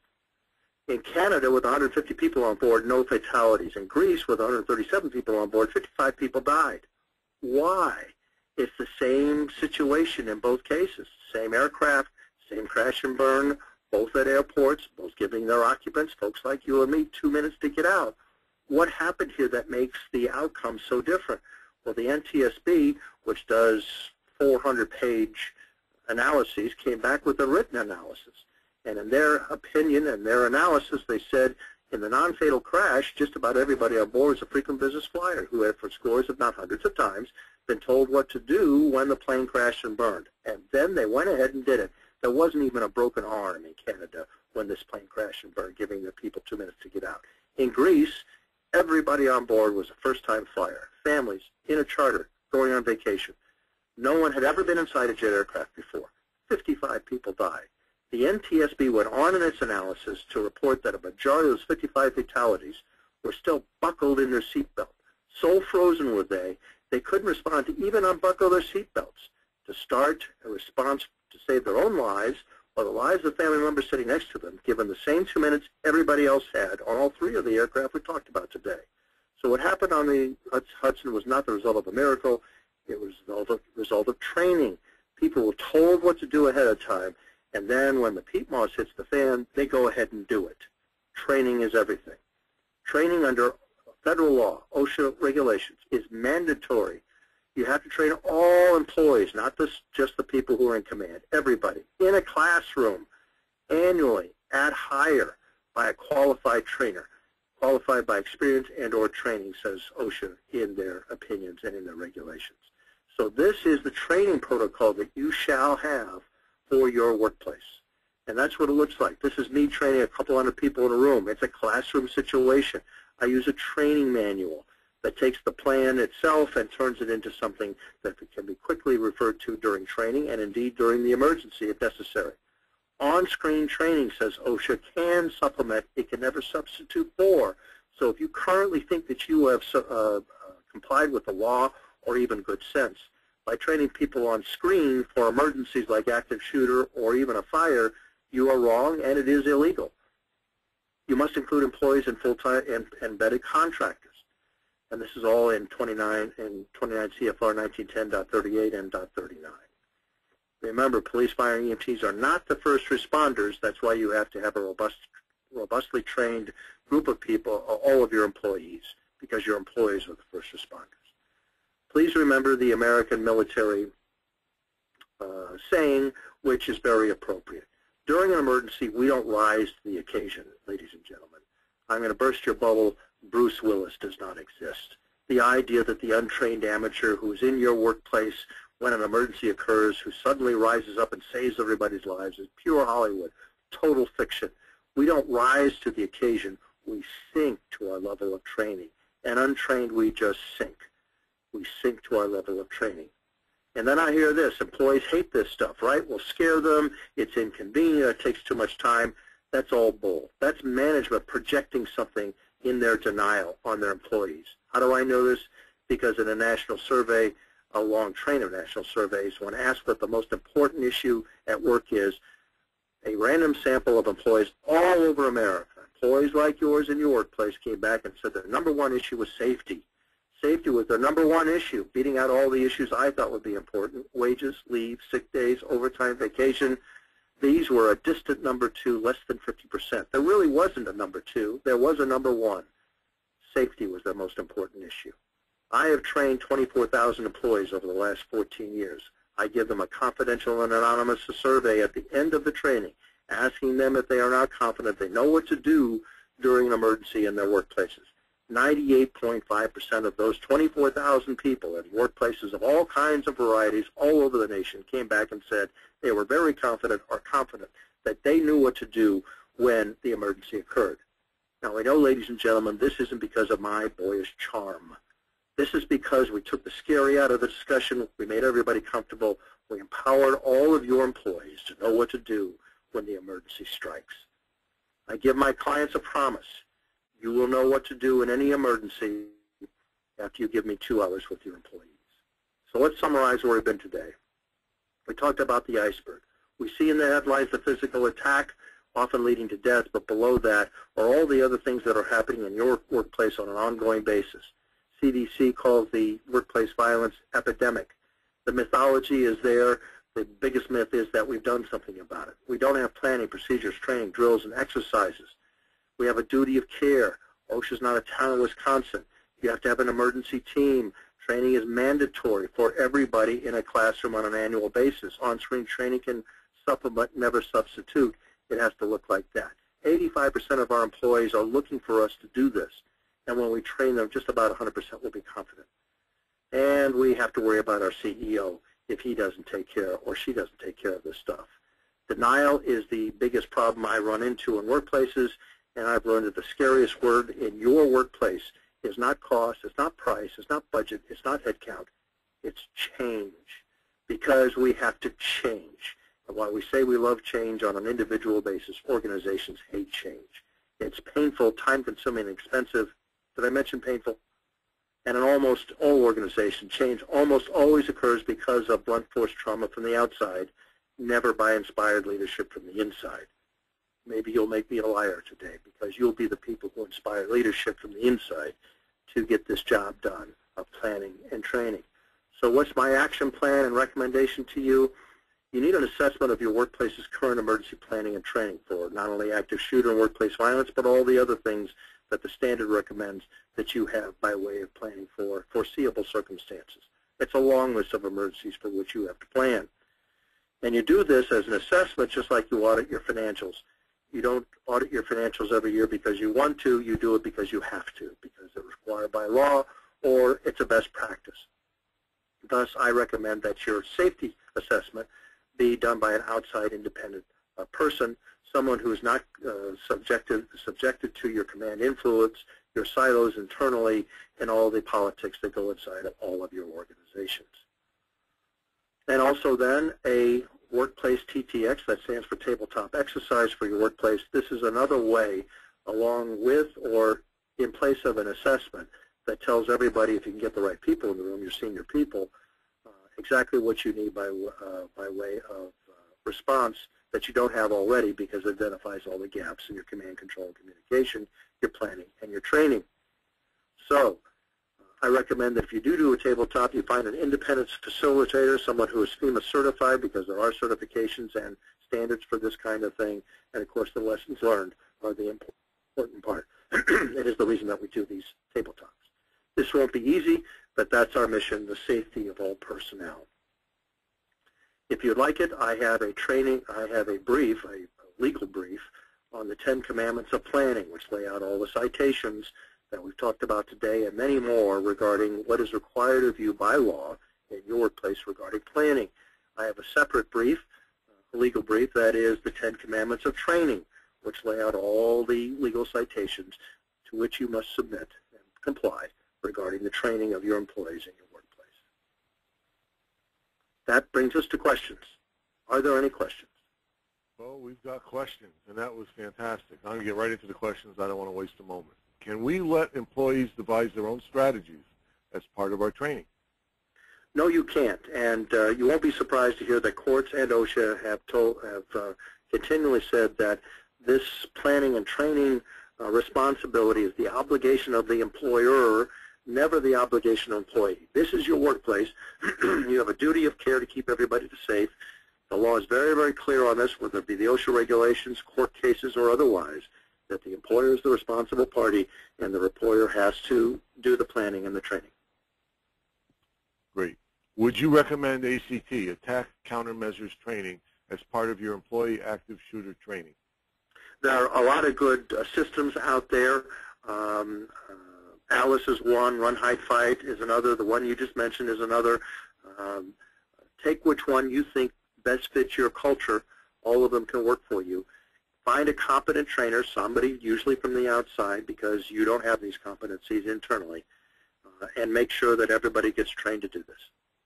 Speaker 2: In Canada, with one hundred fifty people on board, no fatalities. In Greece, with one hundred thirty-seven people on board, fifty-five people died. Why? It's the same situation in both cases. Same aircraft, same crash and burn, both at airports, both giving their occupants, folks like you and me, two minutes to get out. What happened here that makes the outcome so different? Well, the N T S B, which does four hundred page analyses, came back with a written analysis. And in their opinion and their analysis, they said in the non-fatal crash, just about everybody on board was a frequent business flyer who had, for scores if not hundreds of times, been told what to do when the plane crashed and burned. And then they went ahead and did it. There wasn't even a broken arm in Canada when this plane crashed and burned, giving the people two minutes to get out. In Greece, everybody on board was a first-time flyer, families in a charter going on vacation. No one had ever been inside a jet aircraft before. fifty-five people died. The N T S B went on in its analysis to report that a majority of those fifty-five fatalities were still buckled in their seatbelt. So frozen were they, they couldn't respond to even unbuckle their seatbelts to start a response to save their own lives or the lives of family members sitting next to them, given the same two minutes everybody else had on all three of the aircraft we talked about today. So what happened on the Hudson was not the result of a miracle. It was the result of training. People were told what to do ahead of time, and then when the peat moss hits the fan, they go ahead and do it. Training is everything. Training under federal law, OSHA regulations, is mandatory. You have to train all employees, not this, just the people who are in command, everybody, in a classroom, annually, at hire, by a qualified trainer, qualified by experience and or training, says OSHA in their opinions and in their regulations. So this is the training protocol that you shall have for your workplace. And that's what it looks like. This is me training a couple hundred people in a room. It's a classroom situation. I use a training manual that takes the plan itself and turns it into something that can be quickly referred to during training and indeed during the emergency if necessary. On-screen training, says OSHA, can supplement, it can never substitute for So if you currently think that you have uh, complied with the law or even good sense, by training people on screen for emergencies like active shooter or even a fire, you are wrong and it is illegal. You must include employees and full-time and embedded contractors. And this is all in twenty-nine in twenty-nine C F R nineteen ten point thirty-eight and .thirty-nine. Remember, police, fire, and E M Ts are not the first responders. That's why you have to have a robust, robustly trained group of people, all of your employees, because your employees are the first responders. Please remember the American military uh, saying, which is very appropriate. During an emergency, we don't rise to the occasion, ladies and gentlemen. I'm going to burst your bubble. Bruce Willis does not exist. The idea that the untrained amateur who's in your workplace when an emergency occurs, who suddenly rises up and saves everybody's lives, is pure Hollywood, total fiction. We don't rise to the occasion. We sink to our level of training. And untrained, we just sink. We sink to our level of training. And then I hear this, employees hate this stuff, right? We'll scare them, it's inconvenient, it takes too much time. That's all bull. That's management projecting something in their denial on their employees. How do I know this? Because in a national survey, a long train of national surveys, when asked what the most important issue at work is, a random sample of employees all over America, employees like yours in your workplace, came back and said their number one issue was safety. Safety was their number one issue, beating out all the issues I thought would be important: wages, leave, sick days, overtime, vacation. These were a distant number two, less than fifty percent. There really wasn't a number two. There was a number one. Safety was their most important issue. I have trained twenty-four thousand employees over the last fourteen years. I give them a confidential and anonymous survey at the end of the training, asking them if they are not confident they know what to do during an emergency in their workplaces. ninety-eight point five percent of those twenty-four thousand people in workplaces of all kinds of varieties all over the nation came back and said they were very confident or confident that they knew what to do when the emergency occurred. Now, I know, ladies and gentlemen, this isn't because of my boyish charm. This is because we took the scary out of the discussion, we made everybody comfortable, we empowered all of your employees to know what to do when the emergency strikes. I give my clients a promise. You will know what to do in any emergency after you give me two hours with your employees. So let's summarize where we've been today. We talked about the iceberg. We see in the headlines the physical attack, often leading to death, but below that are all the other things that are happening in your workplace on an ongoing basis. C D C calls the workplace violence epidemic. The mythology is there. The biggest myth is that we've done something about it. We don't have planning, procedures, training, drills, and exercises. We have a duty of care. OSHA's not a town in Wisconsin. You have to have an emergency team. Training is mandatory for everybody in a classroom on an annual basis. On-screen training can supplement, never substitute. It has to look like that. eighty-five percent of our employees are looking for us to do this. And when we train them, just about one hundred percent will be confident. And we have to worry about our C E O if he doesn't take care or she doesn't take care of this stuff. Denial is the biggest problem I run into in workplaces, and I've learned that the scariest word in your workplace is not cost, it's not price, it's not budget, it's not headcount, it's change, because we have to change. And while we say we love change on an individual basis, organizations hate change. It's painful, time-consuming, and expensive. Did I mention painful? And in almost all organizations, change almost always occurs because of blunt force trauma from the outside, never by inspired leadership from the inside. Maybe you'll make me a liar today because you'll be the people who inspire leadership from the inside to get this job done of planning and training. So what's my action plan and recommendation to you? You need an assessment of your workplace's current emergency planning and training for not only active shooter and workplace violence, but all the other things that the standard recommends that you have by way of planning for foreseeable circumstances. It's a long list of emergencies for which you have to plan. And you do this as an assessment just like you audit your financials. You don't audit your financials every year because you want to. You do it because you have to, because it's required by law or it's a best practice. Thus, I recommend that your safety assessment be done by an outside independent uh, person, someone who is not uh, subjected, subjected to your command influence, your silos internally, and all the politics that go inside of all of your organizations. And also then a workplace T T X, that stands for tabletop exercise for your workplace. This is another way, along with or in place of an assessment that tells everybody, if you can get the right people in the room, your senior people, uh, exactly what you need by, uh, by way of uh, response that you don't have already, because it identifies all the gaps in your command, control, and communication, your planning, and your training. So uh, I recommend that if you do do a tabletop, you find an independent facilitator, someone who is FEMA certified, because there are certifications and standards for this kind of thing. And, of course, the lessons learned are the important part. It is the reason that we do these tabletops. This won't be easy, but that's our mission, the safety of all personnel. If you'd like it, I have a training, I have a brief, a legal brief, on the Ten Commandments of Planning, which lay out all the citations that we've talked about today and many more regarding what is required of you by law in your workplace regarding planning. I have a separate brief, a legal brief, that is the Ten Commandments of Training, which lay out all the legal citations to which you must submit and comply regarding the training of your employees in your workplace. That brings us to questions. Are there any questions?
Speaker 1: Well, we've got questions, and that was fantastic. I'm going to get right into the questions. I don't want to waste a moment. Can we let employees devise their own strategies as part of our training?
Speaker 2: No, you can't, and uh, you won't be surprised to hear that courts and OSHA have, told, have uh, continually said that this planning and training uh, responsibility is the obligation of the employer, never the obligation of employee. This is your workplace. You have a duty of care to keep everybody safe. The law is very, very clear on this, whether it be the OSHA regulations, court cases, or otherwise, that the employer is the responsible party, and the employer has to do the planning and the training.
Speaker 1: Great. Would you recommend A C T, Attack Countermeasures Training, as part of your employee active shooter training?
Speaker 2: There are a lot of good uh, systems out there. Um, uh, Alice is one, Run, Hide, Fight is another, the one you just mentioned is another. Um, take which one you think best fits your culture. All of them can work for you. Find a competent trainer, somebody usually from the outside, because you don't have these competencies internally, uh, and make sure that everybody gets trained to do this.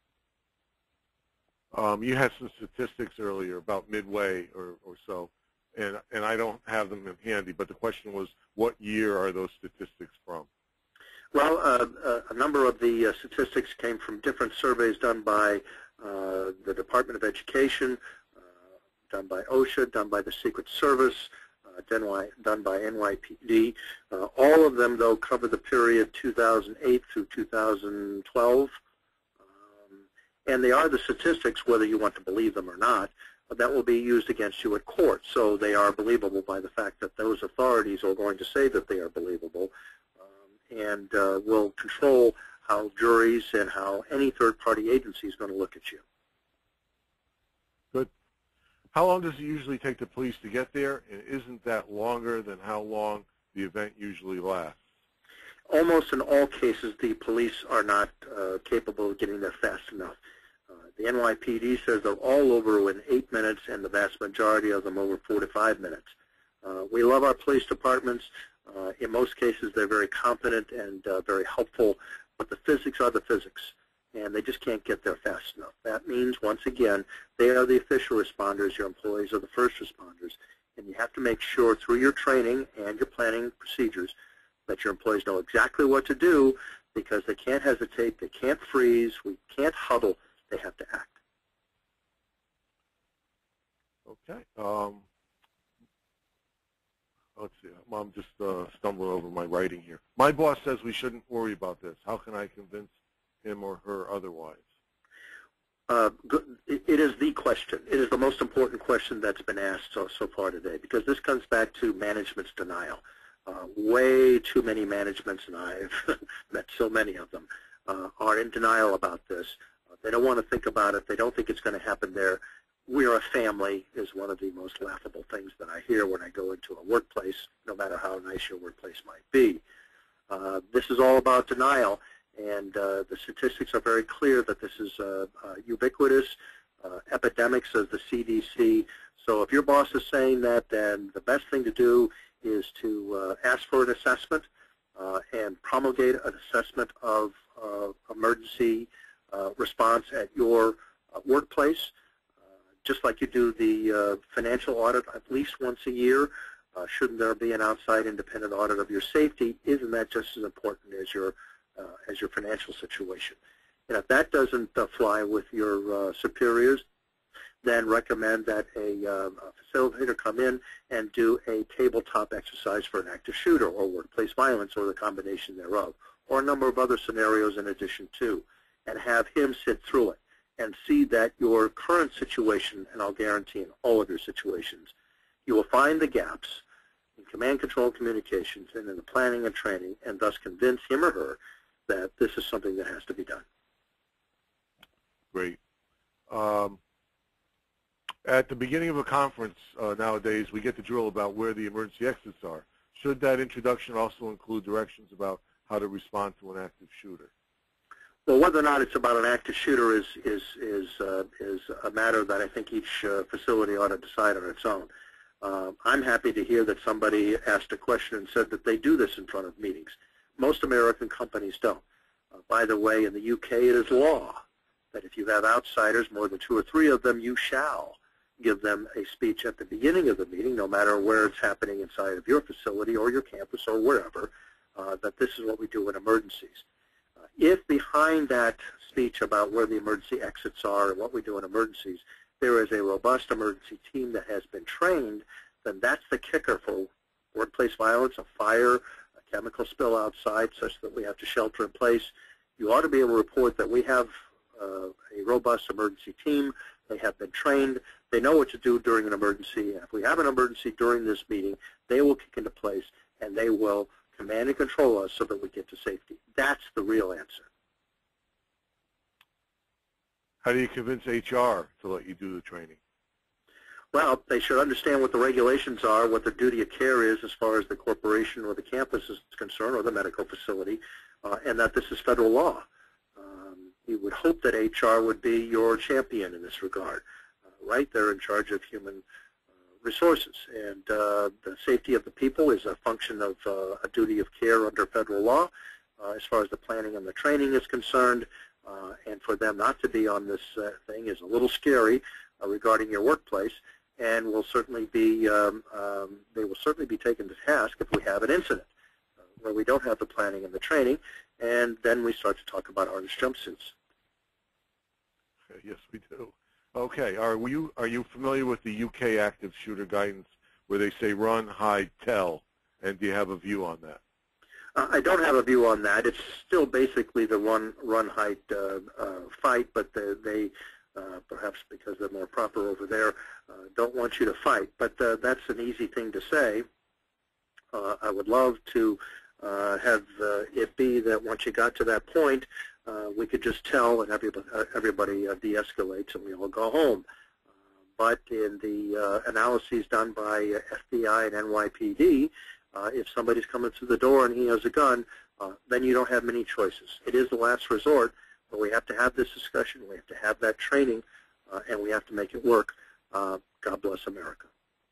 Speaker 1: Um, you had some statistics earlier about midway or, or so, and, and I don't have them in handy, but the question was, what year are those statistics from?
Speaker 2: Well, uh, a number of the uh, statistics came from different surveys done by uh, the Department of Education, uh, done by OSHA, done by the Secret Service, uh, done, by, done by N Y P D. Uh, all of them, though, cover the period two thousand eight through two thousand twelve. Um, and they are the statistics, whether you want to believe them or not, that will be used against you at court. So they are believable by the fact that those authorities are going to say that they are believable, and uh, will control how juries and how any third-party agency is going to look at you.
Speaker 1: Good. How long does it usually take the police to get there, and isn't that longer than how long the event usually lasts?
Speaker 2: Almost in all cases, the police are not uh, capable of getting there fast enough. Uh, the N Y P D says they're all over in eight minutes, and the vast majority of them over four to five minutes. Uh, we love our police departments. Uh, in most cases, they're very competent and uh, very helpful, but the physics are the physics, and they just can't get there fast enough. That means, once again, they are the official responders. Your employees are the first responders, and you have to make sure through your training and your planning procedures that your employees know exactly what to do, because they can't hesitate, they can't freeze, we can't huddle, they have to act.
Speaker 1: Okay. Um, Let's see. I'm just uh, stumbling over my writing here. My boss says we shouldn't worry about this. How can I convince him or her otherwise?
Speaker 2: Uh, it is the question. It is the most important question that's been asked so, so far today, because this comes back to management's denial. Uh, way too many managements, and I've met so many of them, uh, are in denial about this. Uh, they don't want to think about it. They don't think it's going to happen there. We're a family is one of the most laughable things that I hear when I go into a workplace, no matter how nice your workplace might be. Uh, this is all about denial, and uh, the statistics are very clear that this is uh, uh, ubiquitous, uh, epidemic, says the C D C. So if your boss is saying that, then the best thing to do is to uh, ask for an assessment uh, and promulgate an assessment of uh, emergency uh, response at your uh, workplace. Just like you do the uh, financial audit at least once a year, Uh, shouldn't there be an outside independent audit of your safety? Isn't that just as important as your uh, as your financial situation? And if that doesn't uh, fly with your uh, superiors, then recommend that a, uh, a facilitator come in and do a tabletop exercise for an active shooter or workplace violence or the combination thereof, or a number of other scenarios in addition to, and have him sit through it and see that your current situation, and I'll guarantee in all of your situations, you will find the gaps in command control communications and in the planning and training, and thus convince him or her that this is something that has to be done.
Speaker 1: Great. Um, at the beginning of a conference uh, nowadays, we get the drill about where the emergency exits are. Should that introduction also include directions about how to respond to an active shooter?
Speaker 2: Well, whether or not it's about an active shooter is is is uh, is a matter that I think each uh, facility ought to decide on its own. Uh, I'm happy to hear that somebody asked a question and said that they do this in front of meetings. Most American companies don't. Uh, by the way, in the U K, it is law that if you have outsiders, more than two or three of them, you shall give them a speech at the beginning of the meeting, no matter where it's happening inside of your facility or your campus or wherever, uh, that this is what we do in emergencies. Uh, if behind that speech about where the emergency exits are and what we do in emergencies, there is a robust emergency team that has been trained, then that's the kicker for workplace violence, a fire, a chemical spill outside such that we have to shelter in place. You ought to be able to report that we have uh, a robust emergency team. They have been trained. They know what to do during an emergency. And if we have an emergency during this meeting, they will kick into place and they will command and control us so that we get to safety. That's the real answer.
Speaker 1: How do you convince H R to let you do the training?
Speaker 2: Well, they should understand what the regulations are, what their duty of care is as far as the corporation or the campus is concerned or the medical facility, uh, and that this is federal law. Um, you would hope that H R would be your champion in this regard, uh, right? They're in charge of human uh, resources, and uh, the safety of the people is a function of uh, a duty of care under federal law uh, as far as the planning and the training is concerned. Uh, and for them not to be on this uh, thing is a little scary uh, regarding your workplace, and will certainly be um, um, they will certainly be taken to task if we have an incident uh, where we don't have the planning and the training, and then we start to talk about orange jumpsuits.
Speaker 1: Yes, we do. Okay, are you are you familiar with the U K active shooter guidance where they say run, hide, tell, and do you have a view on that?
Speaker 2: Uh, I don't have a view on that. It's still basically the run, run, hide, uh, uh, fight, but the, they, uh, perhaps because they're more proper over there, uh, don't want you to fight. But uh, that's an easy thing to say. Uh, I would love to uh, have uh, it be that once you got to that point, uh, we could just tell and everybody, uh, everybody uh, de-escalates and we all go home. Uh, but in the uh, analyses done by uh, F B I and N Y P D, Uh, if somebody's coming through the door and he has a gun, uh, then you don't have many choices. It is the last resort, but we have to have this discussion, we have to have that training, uh, and we have to make it work. Uh, God bless America.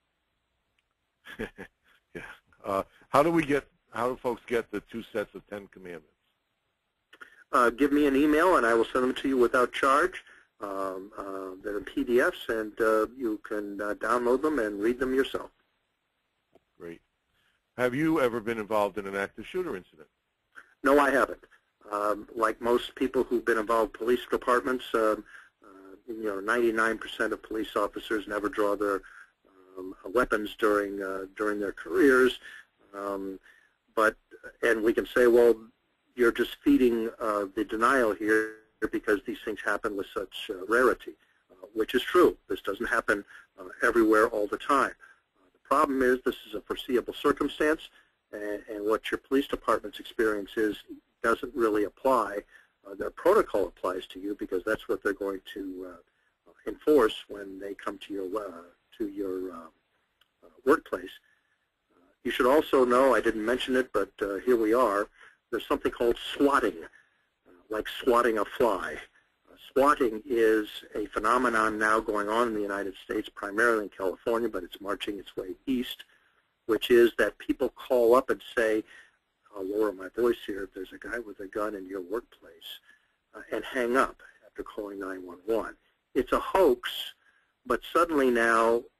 Speaker 1: Yeah. Uh, how do we get, how do folks get the two sets of Ten Commandments?
Speaker 2: Uh, give me an email and I will send them to you without charge. Um, uh, they're in P D Fs and uh, you can uh, download them and read them yourself.
Speaker 1: Great. Have you ever been involved in an active shooter incident?
Speaker 2: No, I haven't. Um, like most people who've been involved in police departments, um, uh, you know, ninety-nine percent of police officers never draw their um, weapons during uh, during their careers. Um, but and we can say, well, you're just feeding uh, the denial here because these things happen with such uh, rarity, uh, which is true. This doesn't happen uh, everywhere all the time. Problem is this is a foreseeable circumstance, and, and what your police department's experience is doesn't really apply. Uh, their protocol applies to you because that's what they're going to uh, enforce when they come to your uh, to your uh, uh, workplace. Uh, you should also know, I didn't mention it, but uh, here we are, there's something called swatting, uh, like swatting a fly. Swatting is a phenomenon now going on in the United States, primarily in California, but it's marching its way east, which is that people call up and say, I'll lower my voice here if there's a guy with a gun in your workplace, uh, and hang up after calling nine one one. It's a hoax, but suddenly now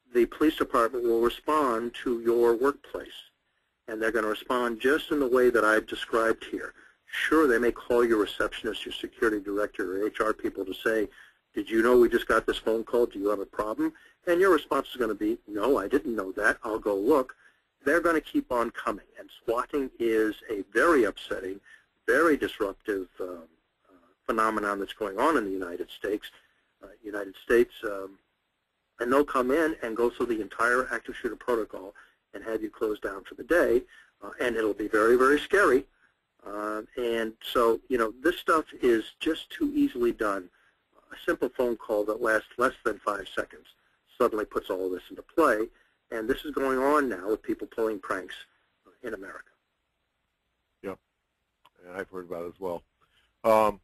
Speaker 2: the police department will respond to your workplace. And they're going to respond just in the way that I've described here. Sure, they may call your receptionist, your security director, or H R people to say, did you know we just got this phone call? Do you have a problem? And your response is going to be, no, I didn't know that. I'll go look. They're going to keep on coming. And swatting is a very upsetting, very disruptive uh, uh, phenomenon that's going on in the United States. Uh, United States, um, and they'll come in and go through the entire active shooter protocol and have you closed down for the day, uh, and it'll be very, very scary. Uh, and so, you know, this stuff is just too easily done. A simple phone call that lasts less than five seconds suddenly puts all of this into play, and this is going on now with people pulling pranks uh, in America.
Speaker 1: Yep, and I've heard about it as well. Um,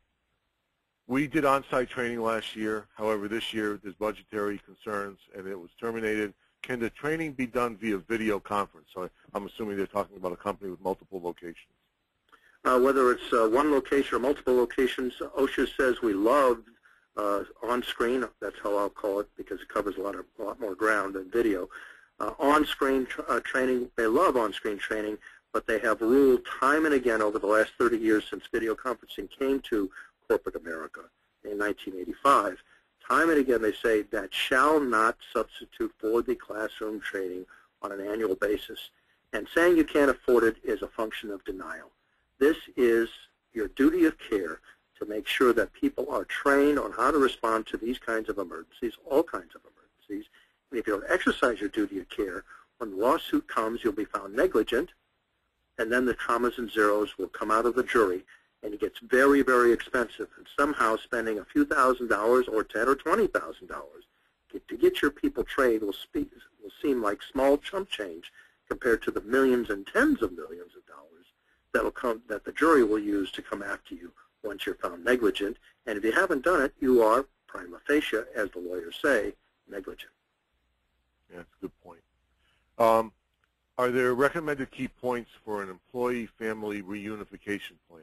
Speaker 1: we did on-site training last year. However, this year there's budgetary concerns, and it was terminated. Can the training be done via video conference? So I'm assuming they're talking about a company with multiple locations.
Speaker 2: Uh, whether it's uh, one location or multiple locations, OSHA says we love uh, on-screen. That's how I'll call it because it covers a lot, of, a lot more ground than video. Uh, on-screen tra uh, training, they love on-screen training, but they have ruled time and again over the last thirty years since video conferencing came to corporate America in nineteen eighty-five. Time and again they say that shall not substitute for the classroom training on an annual basis. And saying you can't afford it is a function of denial. This is your duty of care to make sure that people are trained on how to respond to these kinds of emergencies, all kinds of emergencies. And if you don't exercise your duty of care, when the lawsuit comes, you'll be found negligent, and then the commas and zeros will come out of the jury, and it gets very, very expensive. And somehow spending a few thousand dollars or ten or twenty thousand dollars to get your people trained will, speak, will seem like small chump change compared to the millions and tens of millions of dollars that'll come, that the jury will use to come after you once you're found negligent. And if you haven't done it, you are prima facie, as the lawyers say, negligent.
Speaker 1: Yeah, that's a good point. Um, are there recommended key points for an employee-family reunification plan?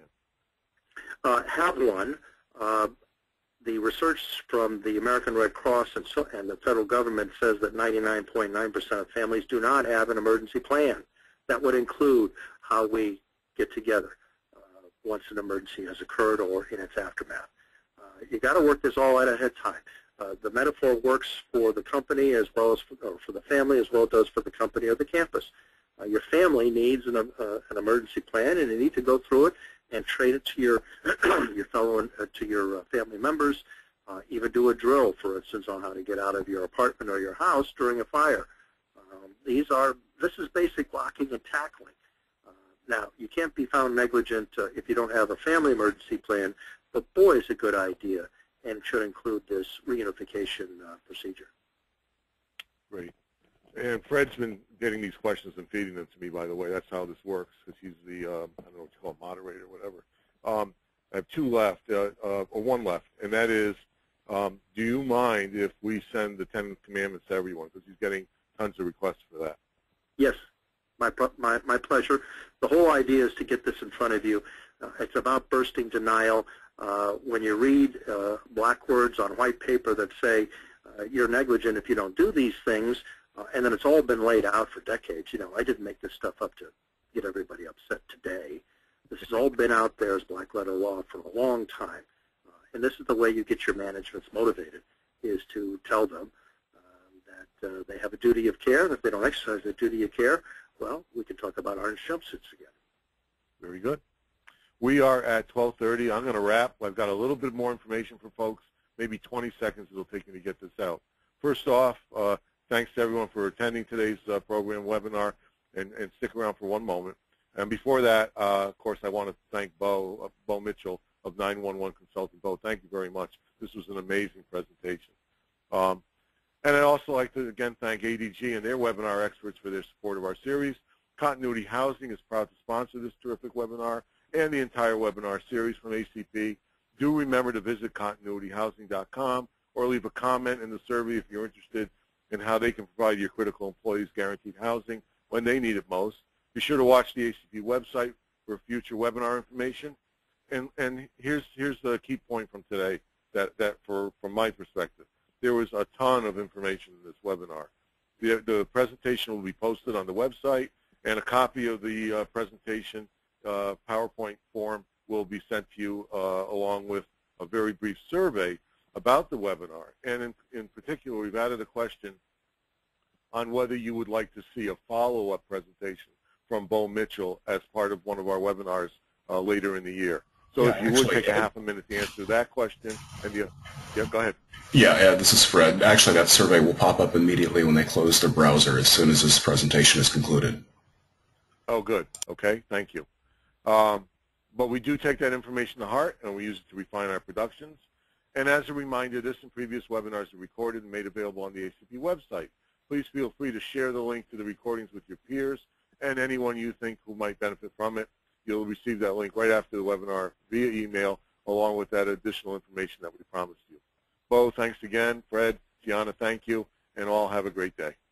Speaker 2: Uh, have one. Uh, the research from the American Red Cross and, so, and the federal government says that ninety-nine point nine percent of families do not have an emergency plan. That would include how we get together uh, once an emergency has occurred or in its aftermath. Uh, you got to work this all out ahead of time. Uh, the metaphor works for the company as well as for, or for the family as well as it does for the company or the campus. Uh, your family needs an, uh, an emergency plan, and you need to go through it and trade it to your your fellow uh, to your uh, family members. Uh, even do a drill, for instance, on how to get out of your apartment or your house during a fire. Um, these are this is basic blocking and tackling. Uh, now, you can't be found negligent uh, if you don't have a family emergency plan, but boy, it's a good idea, and it should include this reunification uh, procedure.
Speaker 1: Great. And Fred's been getting these questions and feeding them to me, by the way. That's how this works, because he's the, uh, I don't know what you call it, moderator or whatever. Um, I have two left, uh, uh, or one left, and that is, um, do you mind if we send the Ten Commandments to everyone? Because he's getting tons of requests for that.
Speaker 2: Yes, my, my, my pleasure. The whole idea is to get this in front of you. Uh, it's about bursting denial. Uh, when you read uh, black words on white paper that say uh, you're negligent if you don't do these things, Uh, and then it's all been laid out for decades. You know, I didn't make this stuff up to get everybody upset today. This has all been out there as black letter law for a long time. Uh, and this is the way you get your managements motivated, is to tell them um, that uh, they have a duty of care. And if they don't exercise their duty of care, well, we can talk about orange jumpsuits again.
Speaker 1: Very good. We are at twelve thirty. I'm going to wrap. I've got a little bit more information for folks, maybe twenty seconds it'll take me to get this out. First off, uh, thanks to everyone for attending today's uh, program webinar, and, and stick around for one moment. And before that, uh, of course, I want to thank Bo, uh, Bo Mitchell of nine one one Consulting. Bo, thank you very much. This was an amazing presentation. Um, and I'd also like to, again, thank A D G and their webinar experts for their support of our series. Continuity Housing is proud to sponsor this terrific webinar and the entire webinar series from A C P. Do remember to visit continuity housing dot com or leave a comment in the survey if you're interested and how they can provide your critical employees guaranteed housing when they need it most. Be sure to watch the A C P website for future webinar information. And, and here's, here's the key point from today that, that for, from my perspective. There was a ton of information in this webinar. The, the presentation will be posted on the website, and a copy of the uh, presentation uh, PowerPoint form will be sent to you uh, along with a very brief survey about the webinar. And in, in particular, we've added a question on whether you would like to see a follow-up presentation from Bo Mitchell as part of one of our webinars uh, later in the year. So
Speaker 3: yeah,
Speaker 1: if you
Speaker 3: actually,
Speaker 1: would take a
Speaker 3: Ed,
Speaker 1: half a minute to answer that question, and you, yeah, go ahead.
Speaker 3: Yeah, Ed, this is Fred. Actually, that survey will pop up immediately when they close their browser as soon as this presentation is concluded.
Speaker 1: Oh, good. Okay, thank you. Um, but we do take that information to heart, and we use it to refine our productions. And as a reminder, this and previous webinars are recorded and made available on the A C P website. Please feel free to share the link to the recordings with your peers and anyone you think who might benefit from it. You'll receive that link right after the webinar via email, along with that additional information that we promised you. Bo, thanks again. Fred, Gianna, thank you, and all have a great day.